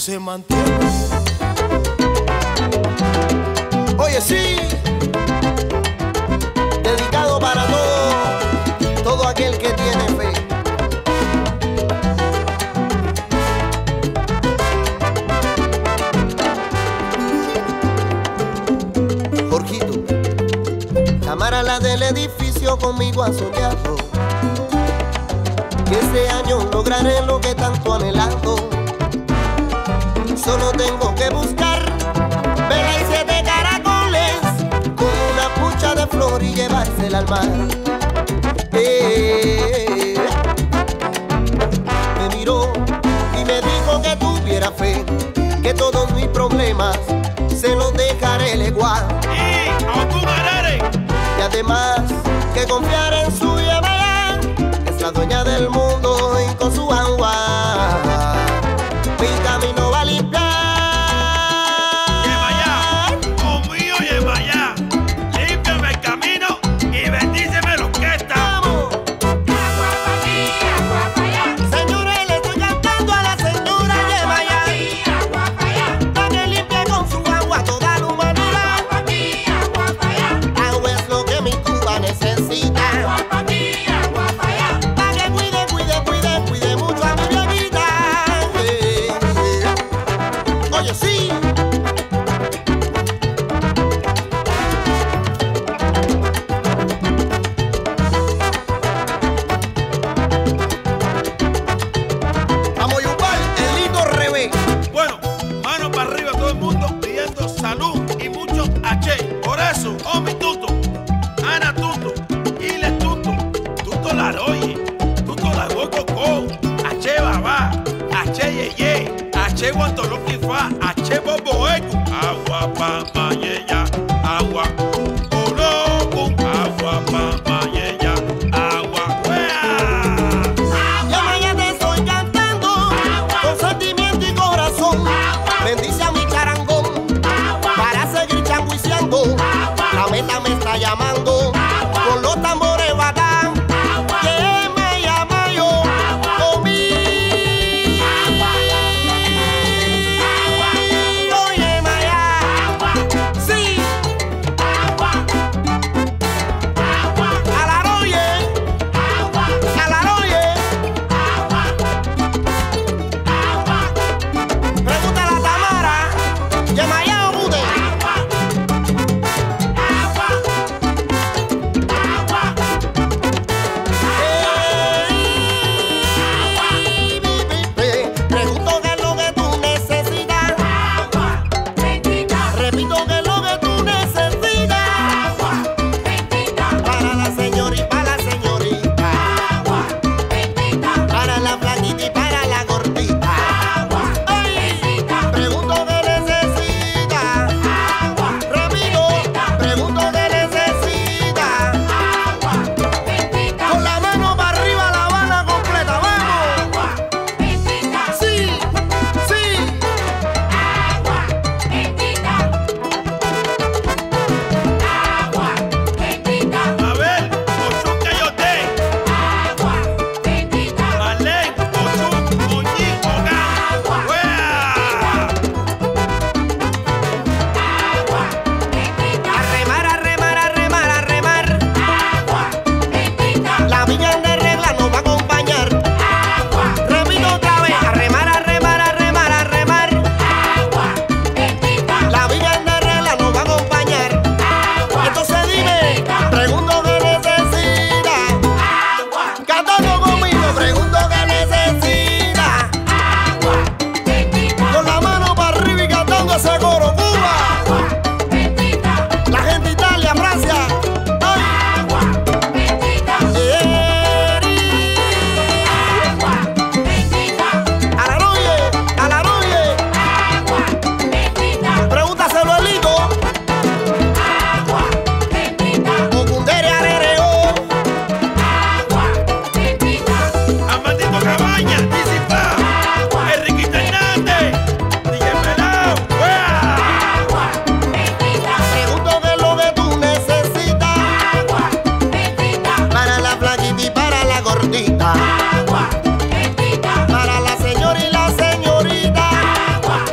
se mantiene. Oye, sí, dedicado para todo aquel que tiene fe. Jorgito, cámara la del edificio conmigo ha soñado que este año lograré lo que tanto anhelando. Solo tengo que buscar vela y 7 caracoles con una pucha de flor y llevársela al mar. Me miró y me dijo que tuviera fe, que todos mis problemas se los dejaré leguar. Y además que confiar en su Yemayá, que es la dueña del mundo y con su agua mi camino va a limpiar. Yemayá, conmigo Yemayá, límpiame el camino y bendíceme lo que está. ¡Vamos! Agua pa' aquí, agua pa' allá. Señores, le estoy cantando a la señora Yemayá, Agua pa' allá. pa' que limpie con su agua toda la humanidad. Agua pa' aquí, agua pa' allá. Agua es lo que mi Cuba necesita, Agua pa' aquí, agua pa' allá. pa' que cuide mucho a mi bebita. Oye, sí. Vamos, Yupal, el lindo revés. Bueno, mano para arriba todo el mundo pidiendo salud y mucho H. Por eso, Omi Tuto, Ana Tuto, Ile Tuto, Tuto Laroye, Tuto la Coco, H Babá, H Yeye, H Guantoloquifa, H Bobo Eco, agua pa' mayeya, agua, Oroco, agua pa' mayeya, agua, wea. Yemayá, te estoy cantando con sentimiento y corazón. Bendice a mi charangón para seguir changuiciando. La meta me está llamando con los tambores bacán. Que me llama yo conmigo. Oye, Maya, sí, Alaroye, Alaroye. Pregúntale a Tamara, Yemayá o Bude. Pregunto qué es lo que tú necesitas. Repito que es lo que tú necesitas. Para la señora y para la señorita. Para la flaquita y para la gordita. Ay, pregunto qué necesitas. Repito, pregunto qué necesitas. Con la mano para arriba, La Habana completa, vamos. Sí, sí. A ver, Ochun Cayote, Malén, Ochun, Moñín, Ogán, wea. Arremar, arremar, arremar, arremar. La viña de regla nos va a acompañar. Repito otra vez, arremar, arremar, arremar, arremar. La viña de regla nos va a acompañar. Entonces dime, pregunto qué necesitas. Cantando conmigo, pregunto qué necesitas. Con la mano para arriba y cantando ese coro, Cuba. La gente de Italia, Francia. Ay. Alaroye, Alaroye. Pregúntaselo a Lito. Ocundere, Arereo. Amandito Cabaña, Disipa, Enriquito Hernández, DJ Pelao, wea. Pregunto qué es lo que tú necesitas. Para la flaquita y para la gordita. Para la señora y la señorita.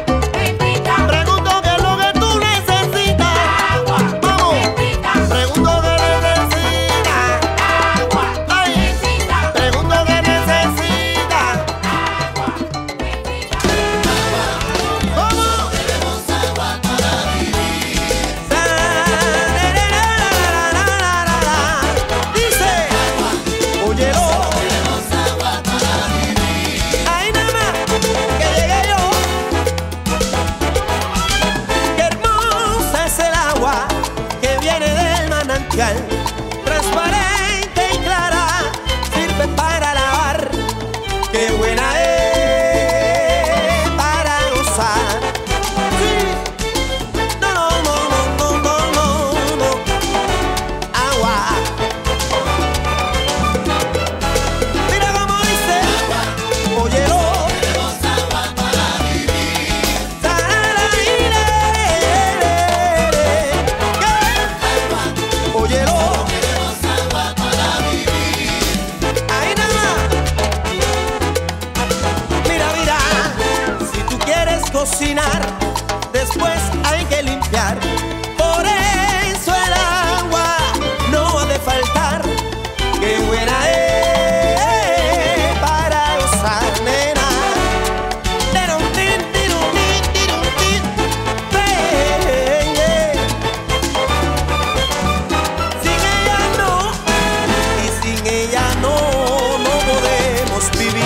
cocinar, después hay que limpiar. Por eso el agua no ha de faltar. Qué buena es para gozar, nena. Sin ella no, y sin ella no podemos vivir.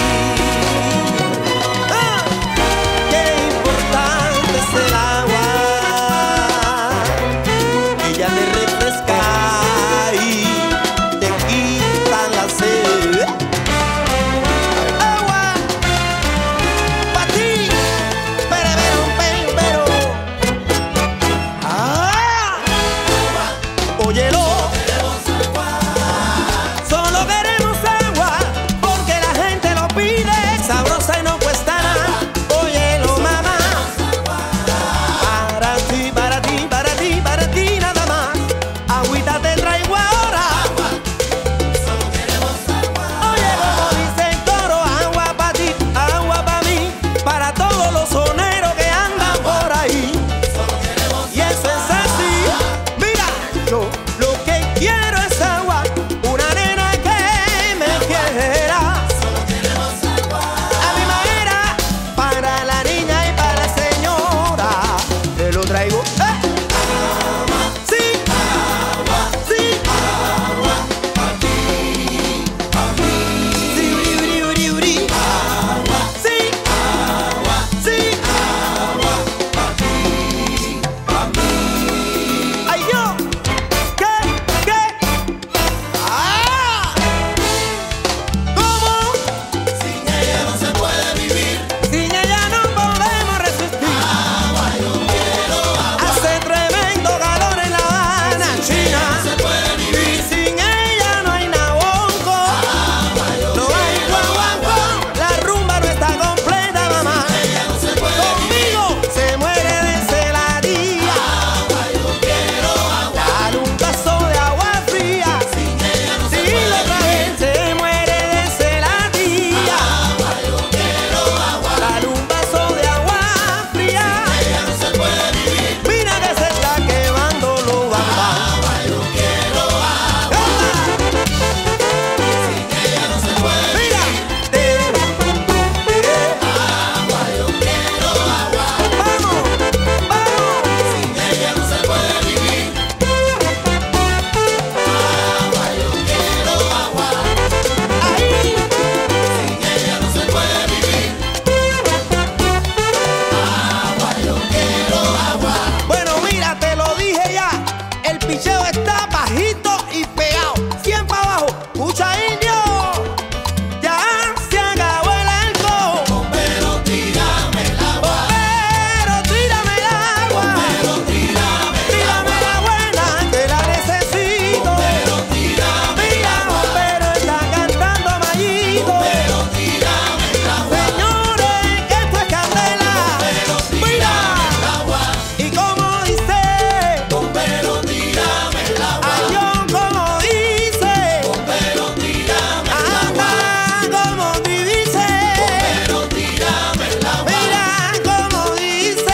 Qué importante es el agua. Ella te refresca y te quita la sed. Agua pa' ti, pero. Óyelo. Solo queremos agua porque la gente lo pide. Sabrosa y no cuesta nada. Óyelo, mamá. Para ti, para ti, para ti, para ti nada más. Agüita te traigo ahora. Oye, como dice el coro, agua pa' ti, agua pa' mí, para todos los soneros que andan por ahí. Y eso es así. Mira, yo lo que quiero es agua, una nena que me quiera. A mi manera, para la niña y para la señora, te lo traigo. Sí, sí, sí, uri, uri, uri. Sí, sí. Ay, yo, ¿qué? ¿Cómo? Sin ella no se puede vivir. Sin ella no podemos resistir. Hace tremendo calor en La Habana, China. Y sin ella no hay nabonco. No hay guaguancó. La rumba no está completa, mamá. Conmigo se muere de celadilla. Dale un vaso de agua fría. Si lo traen se muere de celadilla. Dale un vaso de agua fría. Mira que se está quemando los bambas. Mira, vamos, ahí. Bueno, mira, te lo dije ya. El picheo está bajito y pegado. 100 para abajo. Escucha, indio. Ya se acabó el alcohol. Pero tírame el agua. Tírame la buena que la necesito. Mira, pero está cantando Mayito. Señores, que esto es candela. Mira. Y como dice, ay, yo como dice, anda como te dice, mira como dice,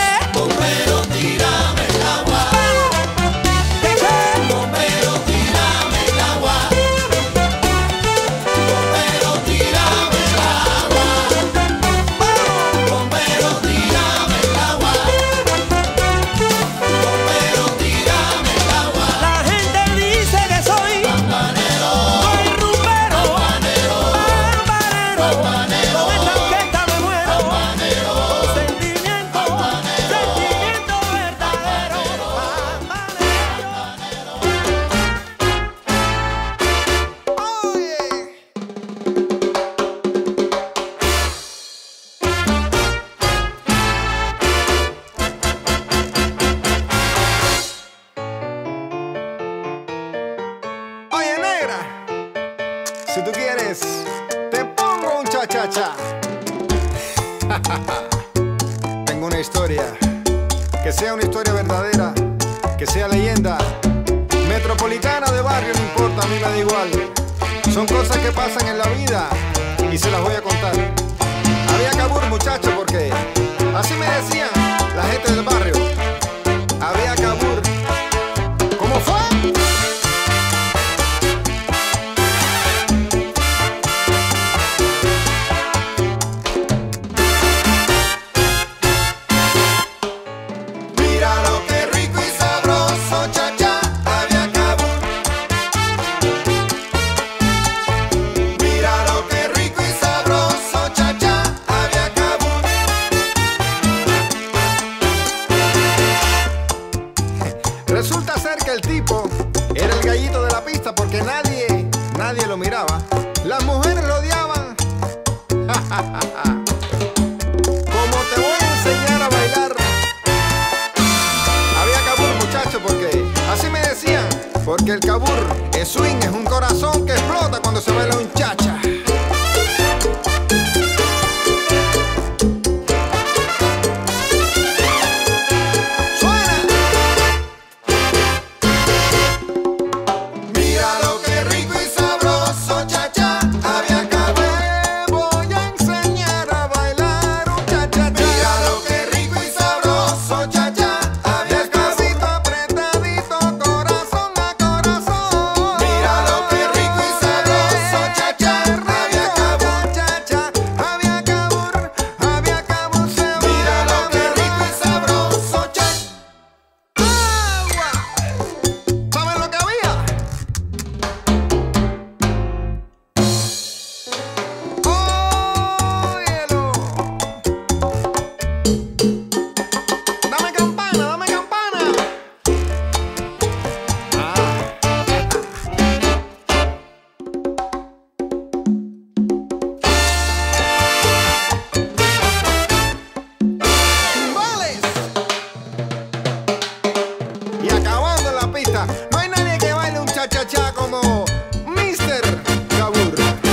la gente dice que soy rumbero, bambanero, con esta orquesta me muero, sentimiento verdadero, Oye, negra, si tú quieres, te pongo un cha-cha-cha. Tengo una historia, que sea una historia verdadera, que sea leyenda, metropolitana de barrio, no importa, a mí me da igual. Son cosas que pasan en la vida y se las voy a contar. Había cabur, muchacho, porque Así me decían la gente del barrio. Había cabur. ¿Cómo fue? Mira lo que rico y sabroso, cha-cha, había cabur. Mira lo que rico y sabroso, cha-cha, había cabur. Resulta ser que el tipo era el gallito de la pista porque nadie lo miraba. Las mujeres lo odiaban. Como te voy a enseñar a bailar. Había cabur, muchacho, porque así me decían. Porque el cabur es swing, es un corazón que explota cuando se baila un chacha. Mira lo que rico y sabroso, cha-cha, había cabur. Te voy a enseñar a bailar un cha-cha-cha. Mira lo que rico y sabroso, cha-cha, había cabur. Despacito, apretadito, corazón a corazón. Mira lo que rico y sabroso, cha-cha, había cabur. Cha-cha, había cabur, se Mira lo que rico y sabroso, cha. agua. ¿Saben lo que había? Óyelo. Dame campana, dame campana. Timbales. Y acabando en la pista, no hay nadie que baile un cha-cha-cha como Mr. Cabur.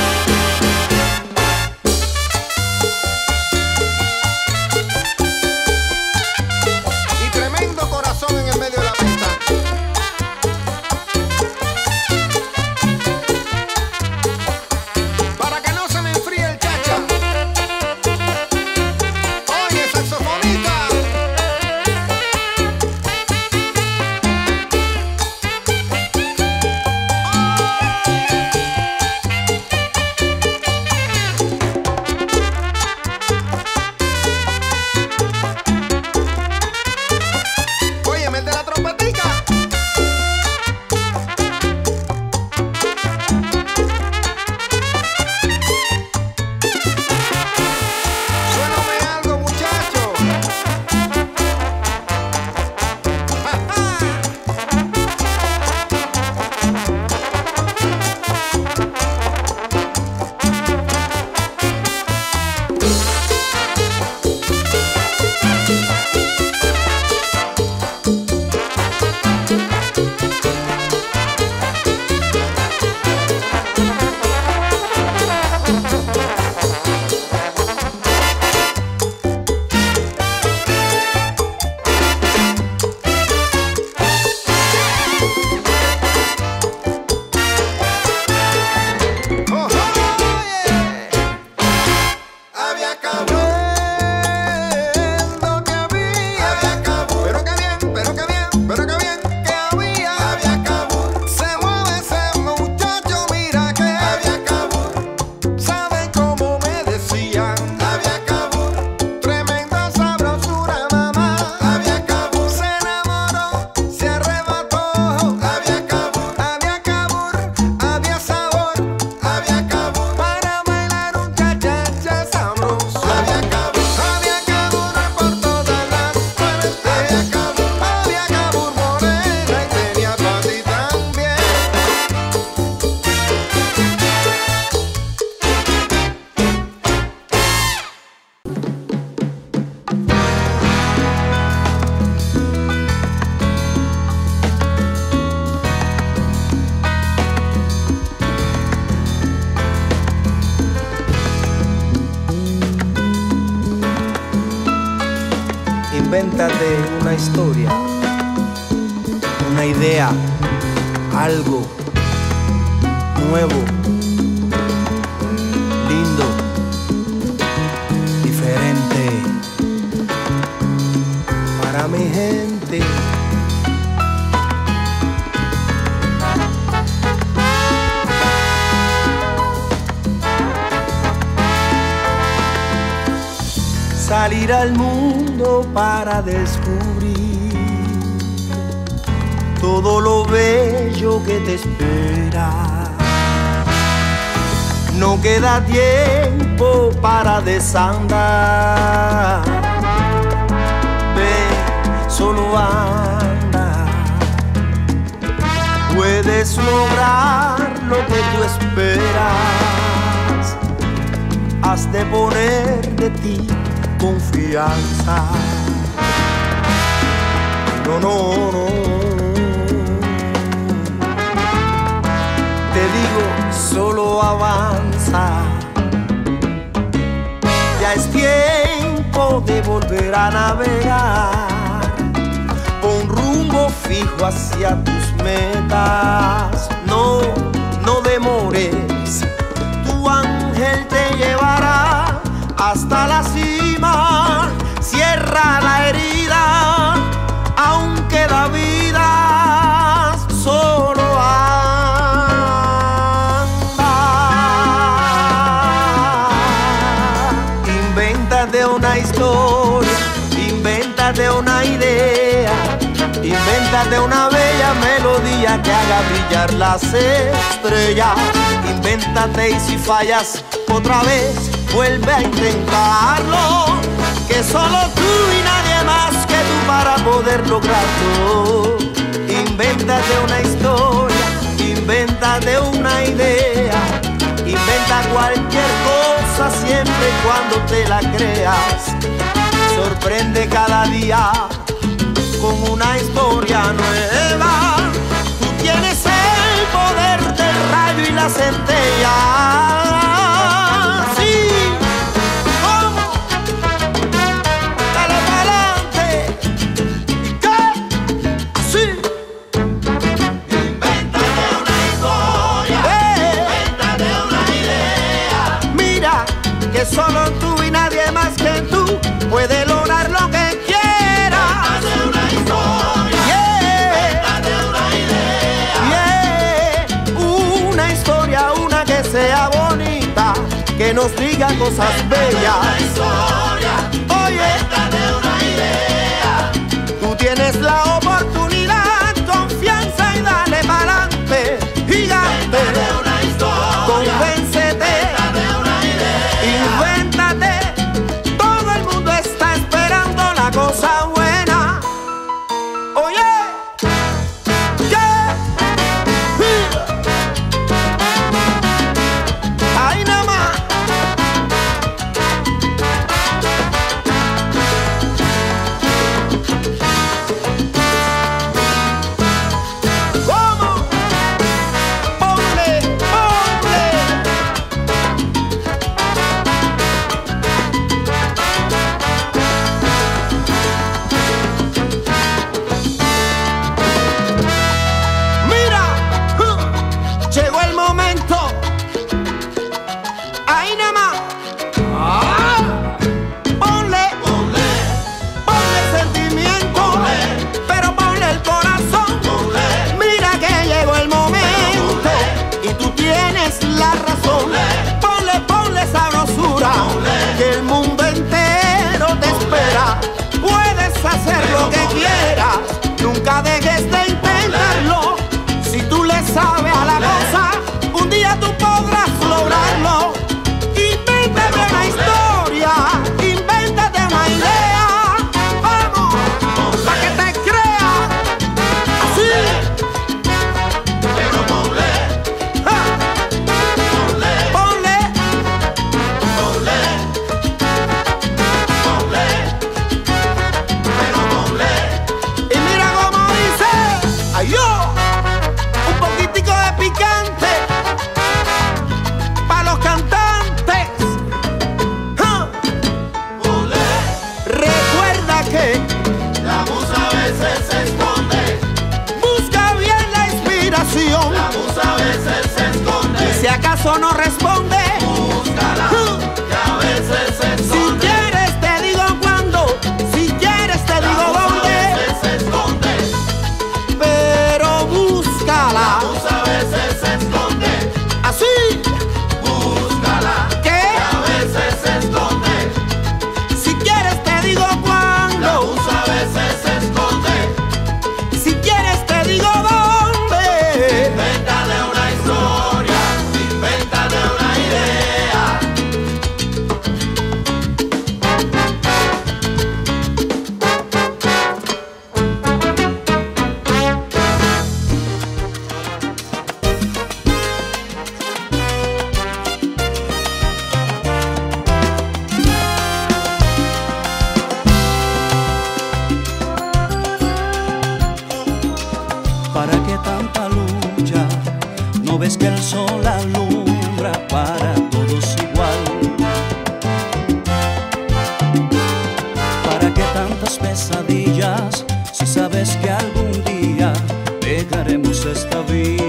Y tremendo corazón en el medio de la pista. Para que no se me enfríe el chacha. Oye, saxofonista. Óyeme, el de la trompetica. Suéname algo, muchacho. Oh, Había cabur, lo que había. había cabur, Pero qué bien, pero qué bien, pero qué bien que había. había cabur, Se mueve ese muchacho, mira que había cabur, sabe cómo me decían. había cabur, Tremenda sabrosura, mamá. había cabur, Se enamoró, se arrebató. había cabur, Había cabur, había sabor había cabur, para bailar un cha-cha-cha sabroso. había cabur, Había cabur por todas las partes. había cabur. Había cabur morena y tenía para ti también. Invéntate una historia, una idea, algo nuevo, lindo, diferente. salir al mundo para descubrir todo lo bello que te espera. No queda tiempo para desandar. Ve, solo anda. Puedes lograr lo que tú esperas. Has de poner de ti confianza. No, no, no. Te digo, solo avanza. Ya es tiempo de volver a navegar. Pon rumbo fijo hacia tus metas. No, no demores. Tu ángel te llevará hasta la cima. Cierra la herida, aún queda vida. Solo invéntate una historia, invéntate una idea, invéntate una bella melodía que haga brillar las estrellas. Invéntate y si fallas otra vez, vuelve a intentarlo, que solo tú y nadie más que tú para poder lograrlo. Invéntate una historia, invéntate una idea, inventa cualquier cosa siempre y cuando te la creas. Sorprende cada día con una historia nueva. Tú tienes el poder del rayo y la centella. Sí, ¿cómo? Dale pa'lante. ¿Qué? Sí. Invéntate una historia, invéntate una idea. Mira que solo tú y nadie más que tú puede lograr lo que quieras. Invéntate una historia, invéntate una idea. Una historia, una que sea bonita, que nos diga cosas bellas. Una historia, oye, invéntate una idea. Tú tienes la oportunidad, confianza y dale pa'lante, gigante. Invéntate una historia, convéncete, invéntate una idea. Invéntate. Cosa buena, oye, ahí nada más. ¿Cómo? Ponle, ponle. Que el mundo entero te espera. Puedes hacer lo que quieras, nunca dejes de intentarlo. Si tú le sabes a la cosa, un día tú podrás lograrlo. Invéntate una historia, invéntate una idea. Vamos, para que te creas. Así. Pero ponle, ponle, ponle. Y mira cómo dice, ay yo, un poquitico de rodillas si sabes que algún día dejaremos esta vida?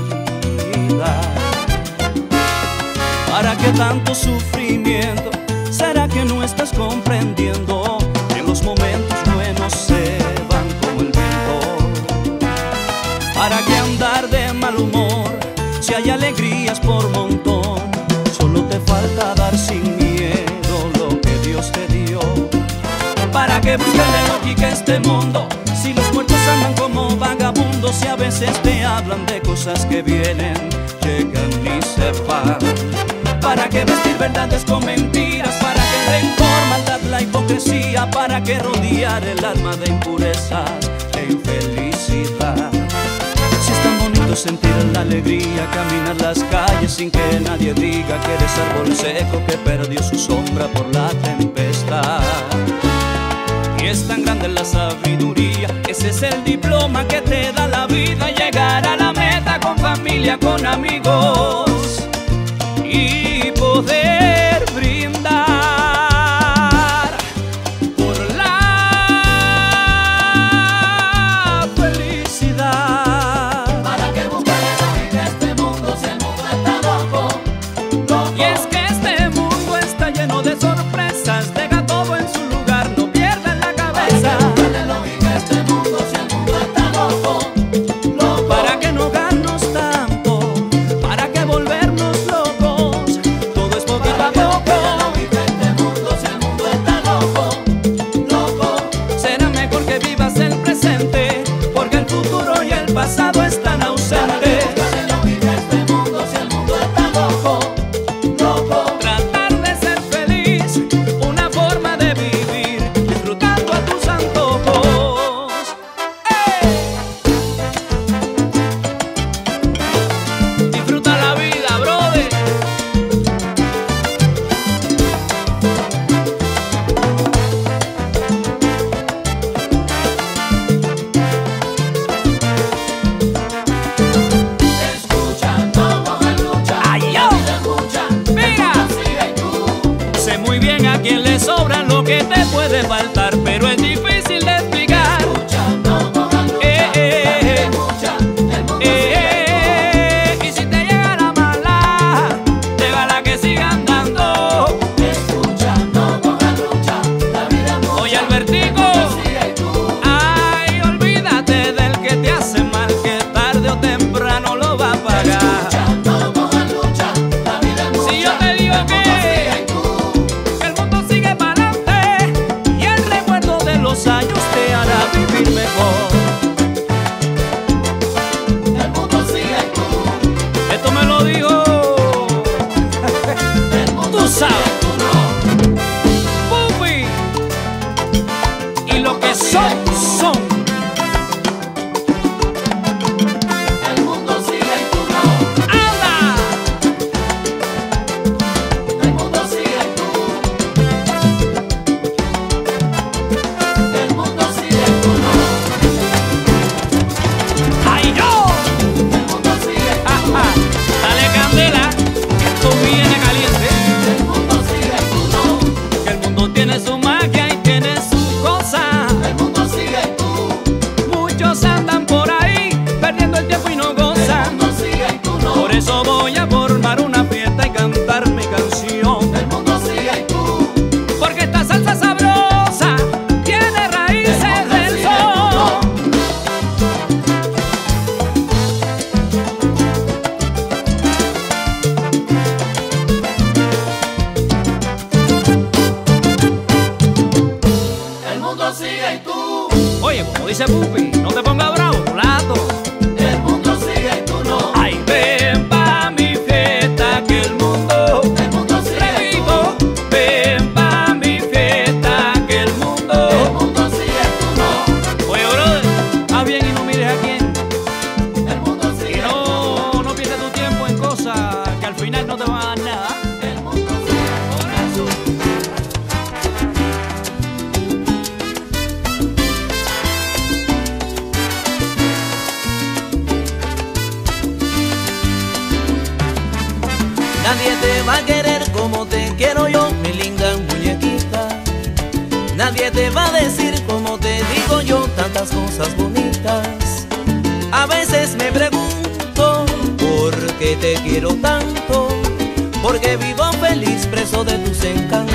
¿Para qué tanto sufrimiento? ¿Será que no estás comprendiendo que los momentos buenos se van como el viento? ¿Para qué andar de mal humor si hay alegrías por montón? Solo te falta dar sin miedo lo que Dios te dio. ¿Para qué buscarle lógica a este mundo si los muertos andan como vagabundos y a veces te hablan de cosas que vienen, llegan y se van? ¿Para qué vestir verdades con mentiras? ¿Para qué rencor, maldad, la hipocresía? ¿Para qué rodear el alma de impurezas e infelicidad? Si es tan bonito sentir la alegría, caminar las calles sin que nadie diga que eres árbol seco que perdió su sombra por la tempestad. Y es tan grande la sabiduría, ese es el diploma que te da la vida. Llegar a la meta con familia, con amigos y poder brindar por la felicidad. ¿Para qué buscar en este mundo si el mundo está loco? Y es que este mundo está lleno de sorpresas, deja todo en su lugar, no pierdas la cabeza. Este mundo si el mundo está loco, loco. ¿Para qué enojarnos tanto? ¿Para qué volvernos locos? Todo es poquito a poco. Este mundo si el mundo está loco, loco. Será mejor que vivas el presente, porque el futuro y el pasado están ausentes. Este mundo si el mundo está loco, loco. Tratar de ser feliz, una forma de vivir, disfrutando a tus antojos. Disfruta la vida, brother. Escucha, no cojas lucha. ¡Ay, yo! Escucha, Mira, sigue y tú. sé muy bien a quién le sobra lo que te puede faltar, pero es difícil de explicar. Escucha, no cojas lucha. Escucha, el mundo Y si te llega la mala, déjala que siga andando. escucha, no cojas lucha. La vida es mucha. Oye, Albertico, Sigue y tú. ay, olvídate del que te hace mal, que tarde o temprano lo va a pagar. No cojas lucha. La vida es mucha. Si yo te digo que el mundo sigue para adelante y el recuerdo de los años te hará vivir mejor. El mundo sigue y tú. Esto me lo dijo, El mundo tú sabes, tú no. Pupi, y lo que son, son. El mundo sigue y tú no. ¡Anda! El mundo sigue y tú. El mundo sigue y tú no. ¡Ay, yo! El mundo sigue y tú. Dale candela, que esto viene caliente. El mundo sigue y tú no. Que el mundo tiene su magia y tiene su cosa. El mundo sigue y tú. Muchos andan por ahí perdiendo el tiempo y no El gozan. mundo sigue y tú no. Por eso voy a formar una fiesta y cantar mi canción. El mundo sigue y tú. Porque esta salsa sabrosa tiene raíces del sol. El mundo sigue y tú. Oye, como dice Pupi, no te pongas bravo, plato. El mundo sigue y tú no. Ay, ven pa' mi fiesta que el mundo. El mundo sigue y tú. Repito, ven pa' mi fiesta que el El mundo. mundo sigue y tú no. Oye, brother, haz bien y no mires a quién. El mundo sigue Y y tú. no pierdas tu tiempo en cosas que al final no te van a dar nada. El mundo sigue Por eso. Nadie te va a querer como te quiero yo, mi linda muñequita. Nadie te va a decir como te digo tantas cosas bonitas. A veces me pregunto por qué te quiero tanto, porque vivo feliz preso de tus encantos.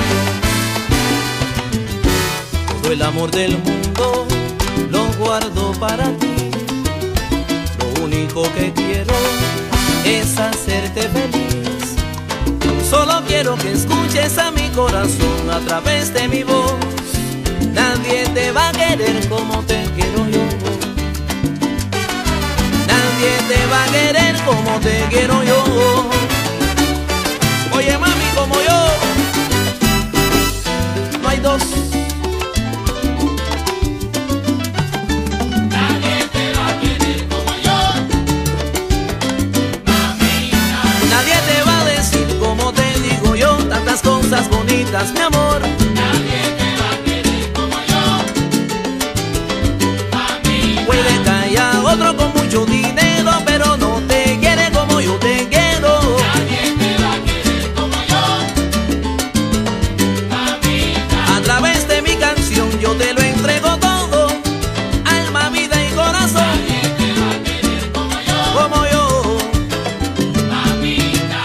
Todo el amor del mundo lo guardo para ti. Lo único que quiero es hacerte feliz. Solo quiero que escuches a mi corazón a través de mi voz. Nadie te va a querer como te quiero yo. Nadie te va a querer como te quiero yo. Oye mami, como yo no hay dos. Nadie te va a querer como yo, mamita. Nadie te va a decir como te digo yo tantas cosas bonitas, mi amor. Nadie te va a querer como yo, mamita. Puede que haya otro con mucho dinero, pero no te quiere como yo te quiero. Nadie te va a querer como yo, mamita. A través de mi canción yo te lo entrego todo, alma, vida y corazón. Nadie te va a querer como yo, mamita.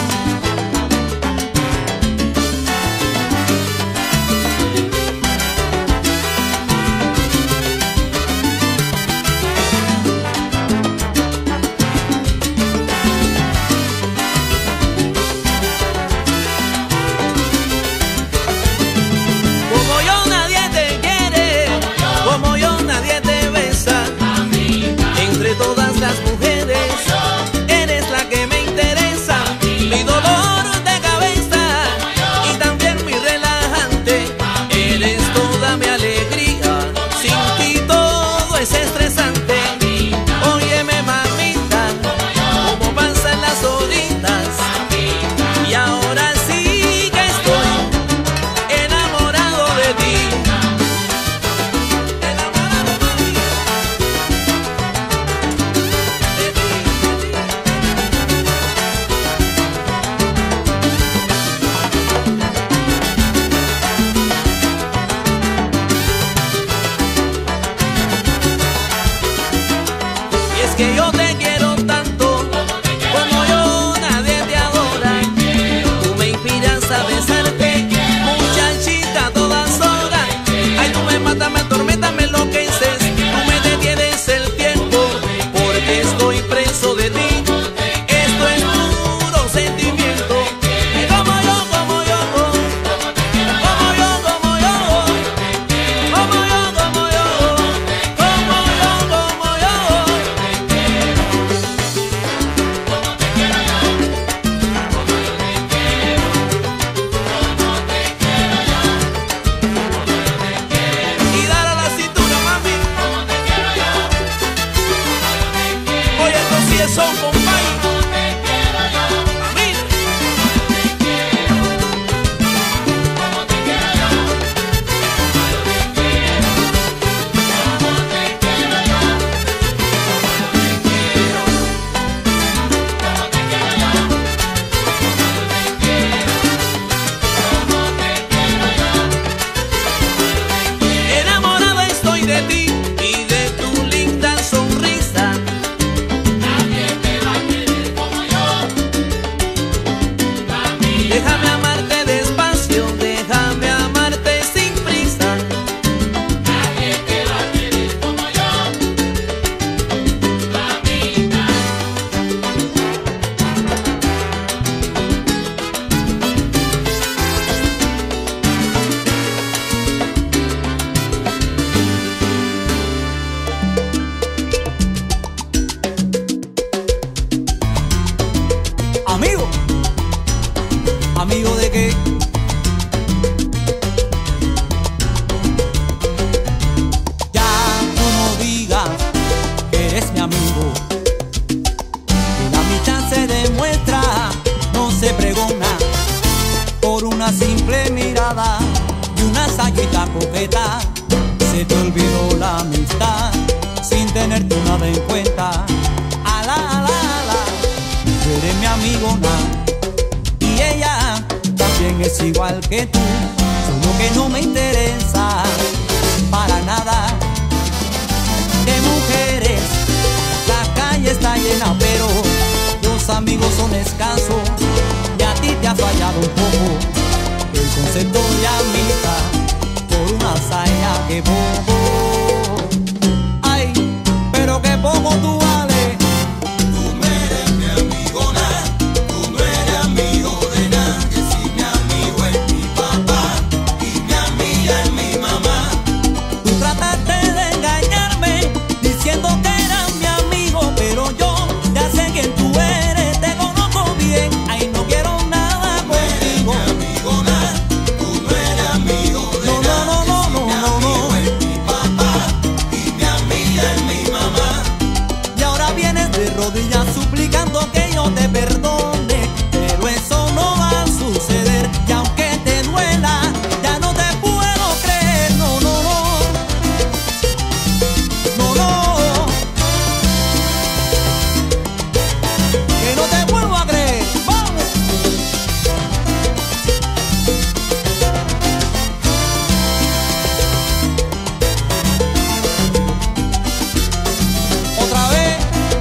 Como yo nadie te quiere, como yo nadie te besa. Entre todas las mujeres, eres la que me interesa. Mi dolor de cabeza y también mi relajante. Eres toda mi alegría, sin ti todo es estresante. Óyeme mamita, como pasan las horitas. Y ahora sí que estoy enamorado de ti. Enamorado de ti. Y es que yo te quiero tanto, como yo nadie te adora. Tú me inspiras a besarte, muchachita, a todas horas. Ay, tú me matas, me atormentas, me enloqueces. Tú me detienes el tiempo, porque estoy preso de ti. Esto es puro sentimiento. Como yo, como yo, como yo, como yo, como yo, como yo, como yo, como yo. Y dar a la cintura, mami. Oye, esto sí es son, compadre. Mira. Enamorada estoy de ti y de tu linda sonrisa. Nadie te va a querer como yo, mamita. Déjame amarte despacio, déjame amarte sin prisa. Nadie te va a querer como yo, mamita. Amigo, amigo de qué? Ya tú no digas que eres mi amigo, que la amistad se demuestra, no se pregona por una simple mirada y una sayita coqueta. Se te olvidó la amistad sin tener tú nada en cuenta. Ala, ala, ala, tú eres mi amigona y ella también es igual que tú, solo que no me interesa para nada. los amigos son escasos y a ti te ha fallado un poco el concepto de amistad por una hazaña que poco. Ay, pero que poco tú vales. Tú no eres mi amigo nada, tú no eres amigo de nadie. Si mi amigo es mi papá y mi amiga es mi mamá. Tú trataste de engañarme diciendo que eras mi amigo, pero yo ya sé quién tú eres, te conozco bien. Ay, no quiero nada contigo. Amigo nada, tú no eres amigo de No, no, no, no, no, no, no. es mi papá y mi amiga es mi mamá. Y ahora vienes de rodillas suplicando que yo te perdone, pero eso no va a suceder. Y aunque te duela, ya no te puedo creer. No, no, no. No, no. Que no te vuelvo a creer. ¡Vamos! Otra vez.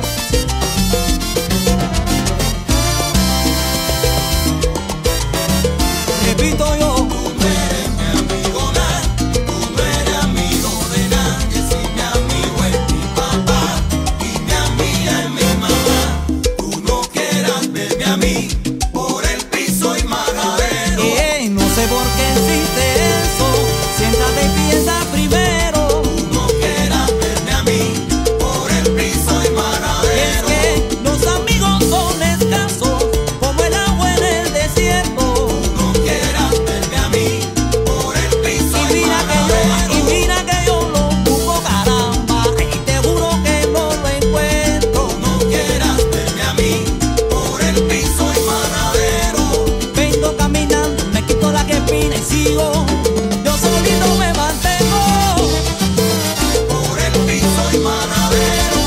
Repito yo. Tú no eres mi amigo nada, tú no eres amigo de nadie. Si mi amigo es mi papá y mi amiga es mi mamá. Tú no quieras verme a mí por el piso y majadero. No sé por qué hiciste eso. Siéntate y piensa primero. Tú no quieras verme a mí por el piso y Es majadero. que los amigos son escasos como el agua en el desierto. No quieras verme a mí por el piso Y y majadero. mira que yo lo busco, caramba, y te juro que no lo encuentro. No quieras verme a mí por el piso y majadero. Vengo caminando, me quito la espina y sigo. Yo solito me mantengo. Por el piso y majadero.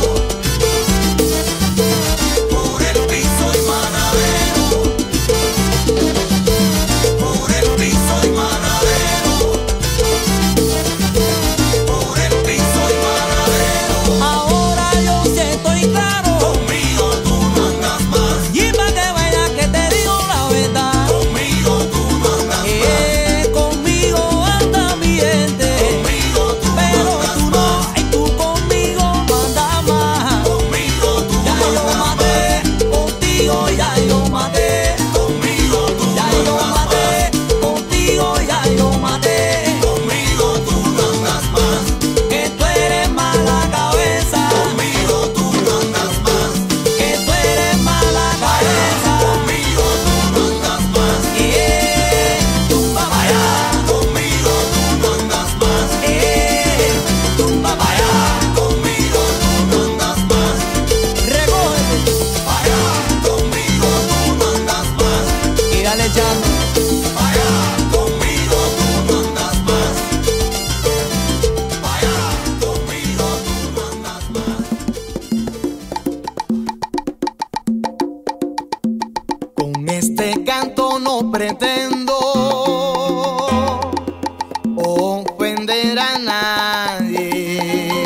Por el piso y majadero. Por el piso y majadero. Por el piso y majadero. Ahora yo sí estoy claro. Conmigo tú no andas más. Y pa' que vayas que te digo la verdad. Conmigo tú no andas más. Conmigo anda mi gente. Conmigo tú no Pero andas tú no, más. ay, tú conmigo mandas más. Conmigo tú Ya no yo andas más. maté, contigo ya yo maté. Conmigo tú Ya no yo andas maté, más. contigo ya yo maté. Conmigo tú no andas más. Que tú eres mala cabeza. Conmigo tú no andas más. Que tú eres mala cabeza. Conmigo tú no andas más. Tumba pa' allá. Conmigo tú no andas más. Tumba pa' allá. Conmigo tú no andas más. Recógete Allá. Conmigo tú no andas más. y dale echando. Allá. Conmigo tú no andas más. Allá. Conmigo tú no andas más. Con este canto no pretendo ofender a nadie.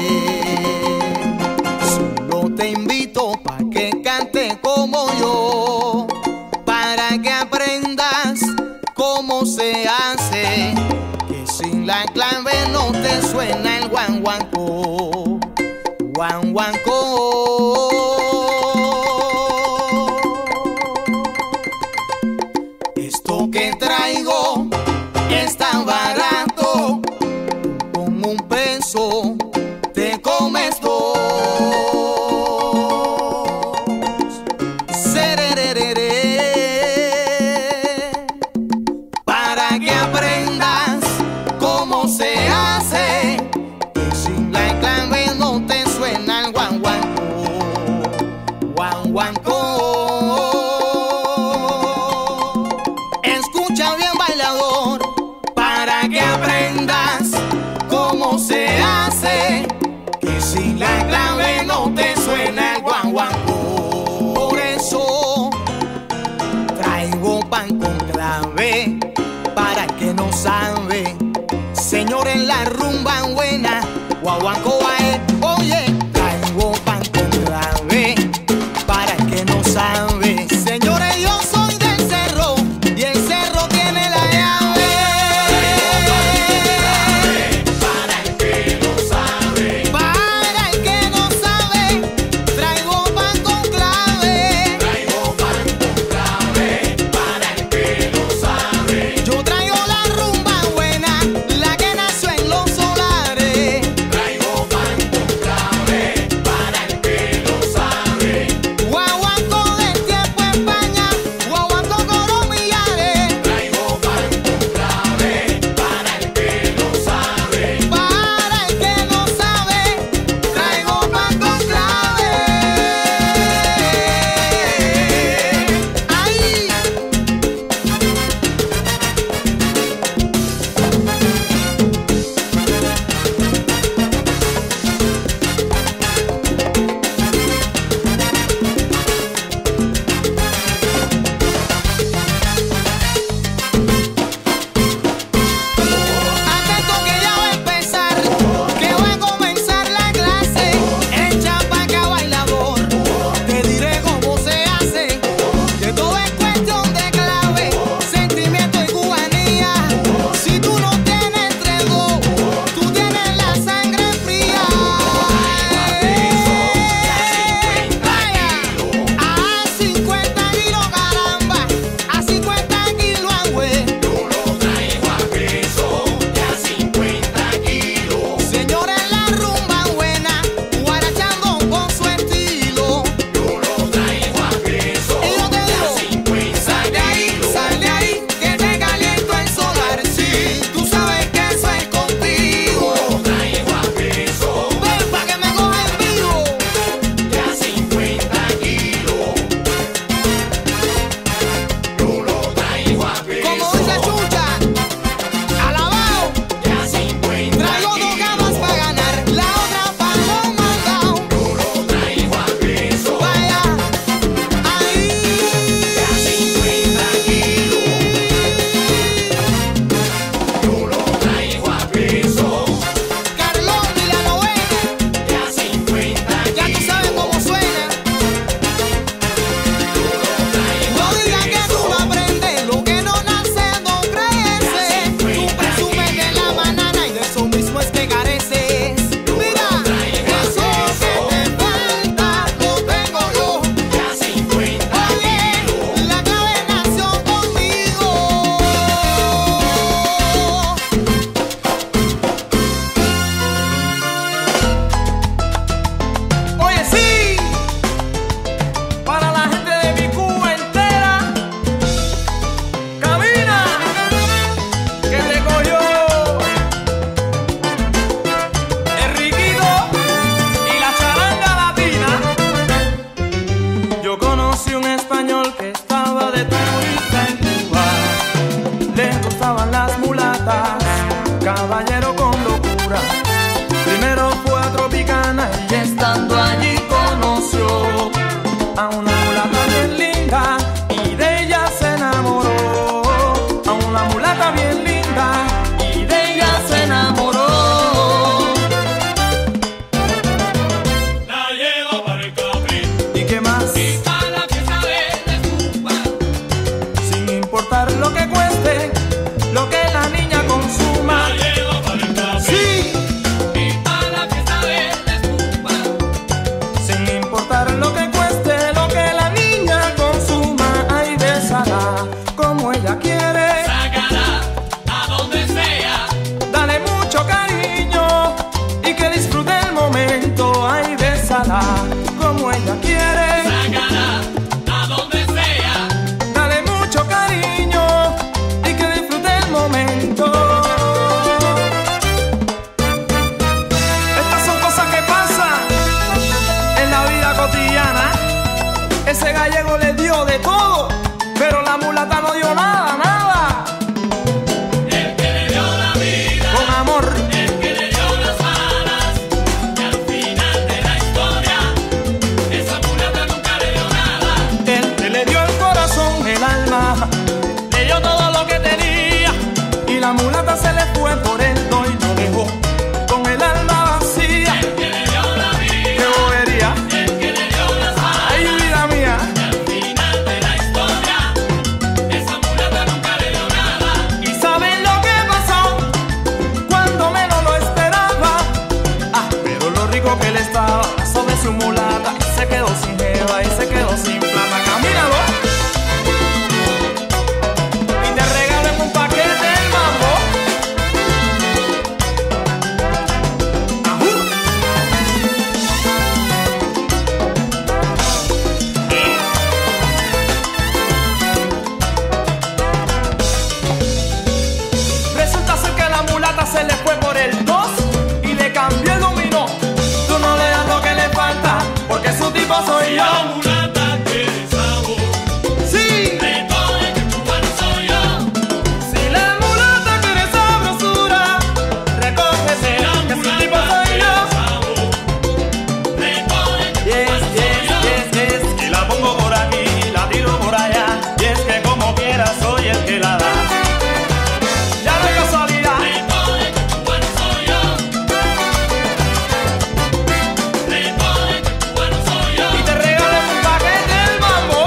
Solo te invito para que cante como yo, para que aprendas cómo se hace, que sin la clave no te suena el guanguanco, guanguanco. Esto que traigo está barato, con un peso te comes dos. Serererere. Para que aprendas cómo se hace, que sin la clave no te suena el guanguanco, guanguanco. Escucha bien, bailador, para que aprendas cómo se hace, que sin la clave no te suena el guanguanco. Por eso traigo pan con clave para el que no sabe. Señores, la rumba buena, guaguanco va a oye, traigo pan con clave para el que no sabe. gustaban las mulatas, caballero con locura. Primero fue a Tropicana y estando allí conoció a una mulata bien linda y de ella se enamoró. A una mulata bien linda y de ella se enamoró. La llevo para el cabrito. ¿Y qué más? Y para la fiesta de Cuba. Sin importar lo que cueste, lo que la niña consuma. La llevo para el cabrito. Sí. Y para la fiesta de Cuba. Sin importar lo que cueste, lo que la niña consuma. Ay, bésala como ella quiere. Sácala a donde sea. Dale mucho cariño y que disfrute el momento. Ay, bésala como ella quiere. Sácala a donde sea. Dale mucho cariño y que disfrute el momento. Estas son cosas que pasan en la vida cotidiana. Ese gallego le dio de todo, pero la mulata no dio nada, nada. El que le dio la vida. Con amor. El que le dio las alas. Y al final de la historia, esa mulata nunca le dio nada. Él le dio el corazón, el alma, le dio todo lo que tenía. Y la mulata se le fue por él y lo dejó con el alma vacía. El que le dio la vida. ¡Qué bobería! El que le dio las alas. ¡Ay, vida mía! Y al final de la historia, esa mulata nunca le dio nada. ¿Y saben lo que pasó? Cuando menos lo esperaba. Ah, pero lo rico que él estaba sobre su mulata. Se quedó sin jeva y se quedó sin plata. ¡Camínalo! Y te regalen un paquete del mambo. ¡Ajú! Resulta ser que la mulata se le fue por el 2 y le cambió el dominó. Tú no le das lo que le falta, porque su tipo soy La yo. mulata quiere sabor. Sí, Recuerde que cubano soy yo. si la mulata quiere sabrosura, recógese, que su tipo soy yo. Yes, yes, yes, yes. Y la pongo por aquí, la tiro por allá. Y es que como quiera soy el que la da. Ya no hay casualidad. Y te regalen un paquete del mambo.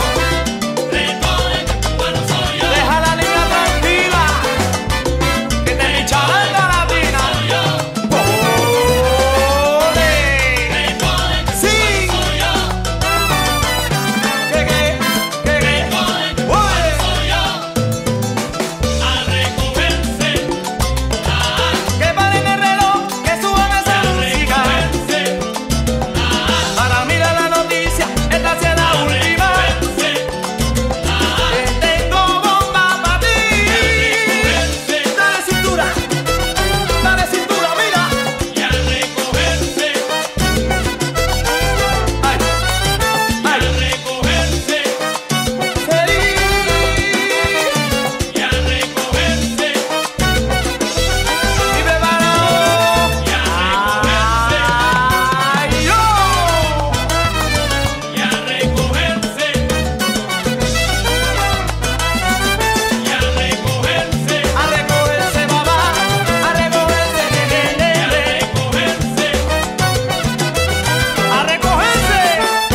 Deja a la niña tranquila, que te mi charanga latina. ¡Ole! ¡Sí! ¿Qué? ¡Ole! Que paren el reloj, que suban esa música. Para mirar la noticia, esta es la última. Tengo bomba para ti. Dale cintura, mira. Ay, y preparado. Ay, yo. A recogerse, mamá, a recogerse, nene, a recogerse.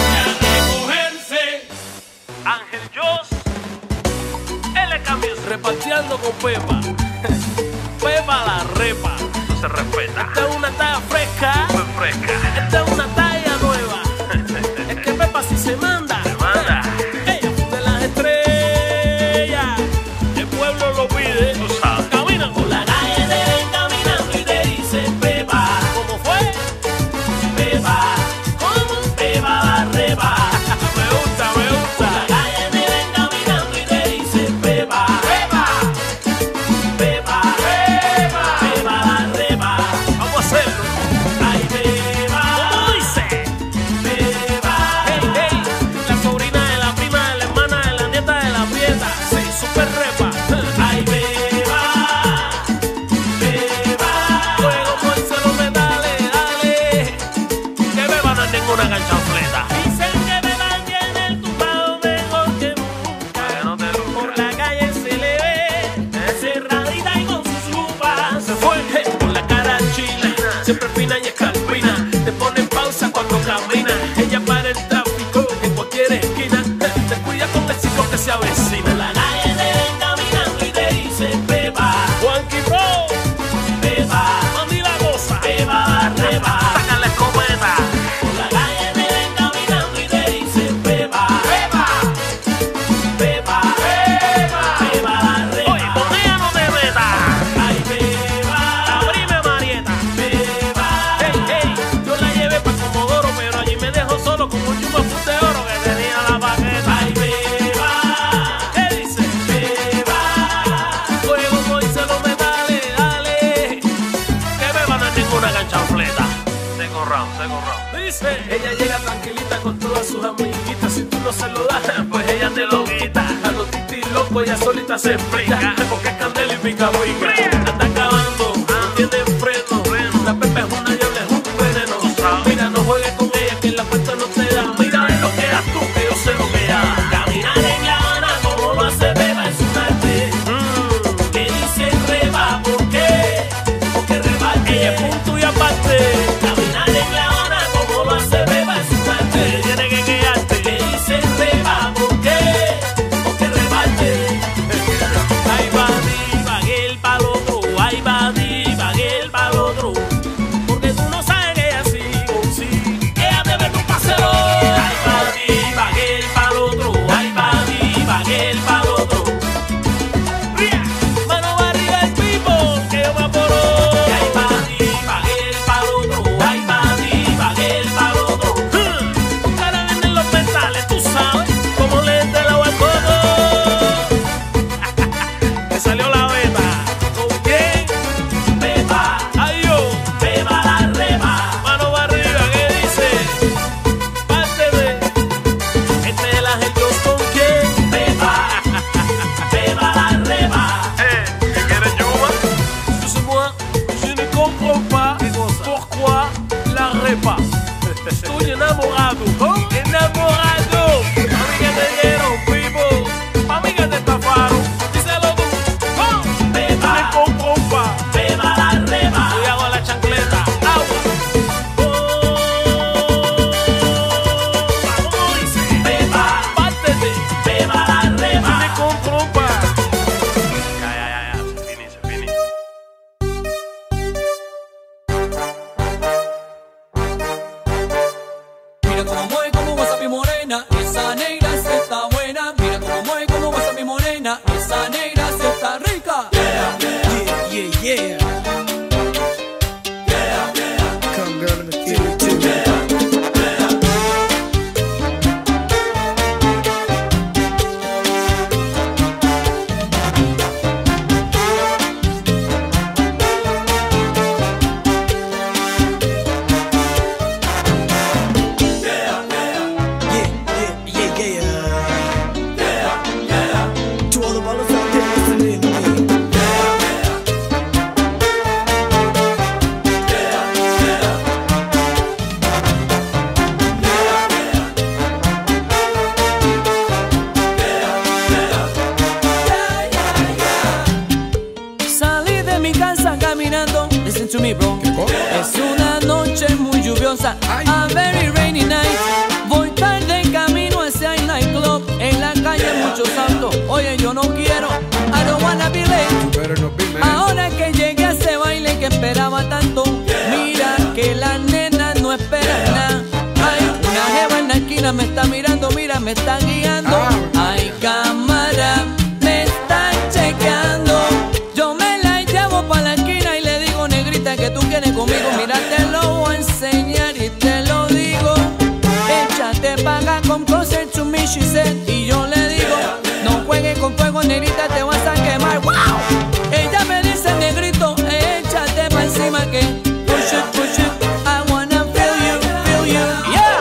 Ángel Jos, L. Cambios, repartiendo con Pepa. Pepa la repa. No se respeta. Esta es una talla fresca. Muy fresca. Esta es una talla nueva. Es que Pepa si se manda. Se manda. Ella funde las estrellas. El pueblo lo pide. Tú sabes. Caminan por la calle, te ven caminando y te dicen Pepa. ¿Cómo fue? Pepa. ¿Cómo? Pepa la repa. Me gusta, me gusta. La calle te ven caminando y te dicen Pepa. Pepa. Pepa. Pepa. Pepa la repa. Vamos a hacerlo. Ay, Pepa. ¿Cómo dice? Pepa. Hey, hey. La sobrina de la prima de la hermana de la nieta de la prieta. Sí, super repa. Ay, Pepa. Dice, ella llega tranquilita con todas sus amiguitas. Si tú no se lo das, pues ella te lo quita. A los titis locos ella solita se explica, porque es candela y pica pica. Anda acabando, no tiene freno. La Pepe es una diabla, es un veneno. Mira, no juegues con ella, que en la puerta no te da. Mira, lo que eras tú, que yo sé lo que da. Caminar en La Habana como lo hace Beba es un arte. Le dice reba, ¿por qué? Porque reba, ella es punto y aparte. Caminar en La Habana como lo hace Beba es un arte. Tiene que quedarte. Le dice reba, ¿por qué? Porque rebate. Ahí va diva, el palo otro. Ahí va diva, el palo otro. Porque tú no sabes que ella sí o sí. Ella debe tu paseo. Ahí va diva, el palo otro. Ahí va diva, el palo otro. Mano va arriba el pipo, que yo me aporo. Ahí va diva, el palo otro. Ahí va diva, el palo otro. Cara venden los mentales, tú sabes, como le entra el agua al coco. Me salió la beta. ¿Con quién? Beba. Ay yo. Beba la reba. Mano va arriba, ¿qué dice? Párteme. Este es el ángel, yo con quién? Beba. Beba la reba. ¿Qué quieres, Yuma? Excusez-moi, je ne comprends pas pourquoi la repa. Estoy enamorado. Enamorado. Mami que te dieron, pipo. Mami que te estafaron. Díselo tú. Beba. Ne comprends pas. Beba la reba. Cuidado a la chancleta. Agua. ¿Cómo dice? Beba. Pártete. Beba la reba. Ne comprends pas. Ya. Se finí. Mira cómo mueve, cómo goza mi morena, esa negra sí está buena. Mira cómo mueve, cómo goza mi morena, esa negra sí está rica. Yeah. Come girl in the field too. To all the ballers out there listening to me. Salí de mi casa caminando, listen to me bro. Es una noche muy lluviosa, a very rainy night. Voy tarde en camino hacia el nightclub. En la calle muchos autos, oye yo no quiero, I don't wanna be late. Ahora que llegué a ese baile que esperaba tanto, mira que las nenas no esperan nada. Hay una jeva en la esquina, me está mirando, mira me está guiando. Ay cámara, me están chequeando. Yo me la llevo pa' la esquina y le digo, negrita, que tú quieres conmigo. Mira, te lo voy a enseñar y te lo digo. Échate pa' acá, come closer to me, she said. Y yo le digo, no juegues con fuego, negrita, te vas a quemar. ¡Wow! Ella me dice, negrito, échate pa' encima que push it, I wanna feel you, yeah.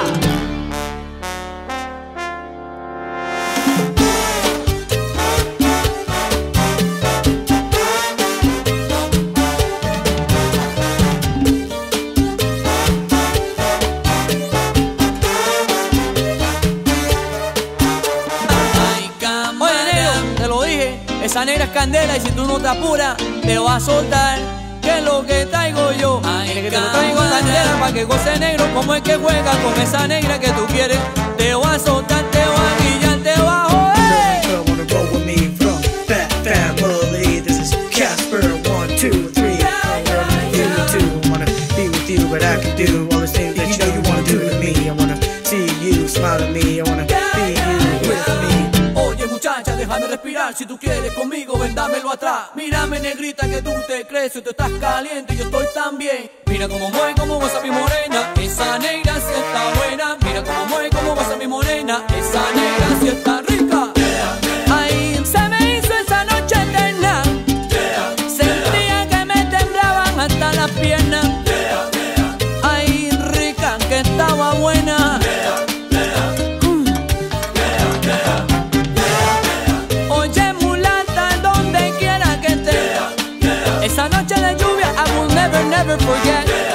Oye, negro, te lo dije, esa negra es candela y si tú no te apuras, te vas a soltar. Que es lo que traigo yo. Mire que te lo traigo candela pa' que goce negro. Como es que juega con esa negra que tú quieres. Te voy a soltar, te voy a guillar, te voy a joder. Girl, wanna roll with me from Fat Family. This is Casper 1, 2, 3. Girl, too. Wanna be with you, but I can do all the things that you know you wanna do to me. I wanna see you smile at me. I wanna be you with me. Oye muchacha, déjame respirar. Si tú quieres conmigo, ven, dámelo atrás. Mírame negrita que tú te crees. Si tú estás caliente, yo estoy tan bien. Mira cómo mueve, cómo goza mi morena. Esa negra sí está buena. Mira cómo mueve, cómo goza mi morena. Esa negra sí está rica. Ay, se me hizo esa noche eterna. Sentía que me temblaban hasta las piernas. Ay, rica. esa noche de lluvia I will never, never forget.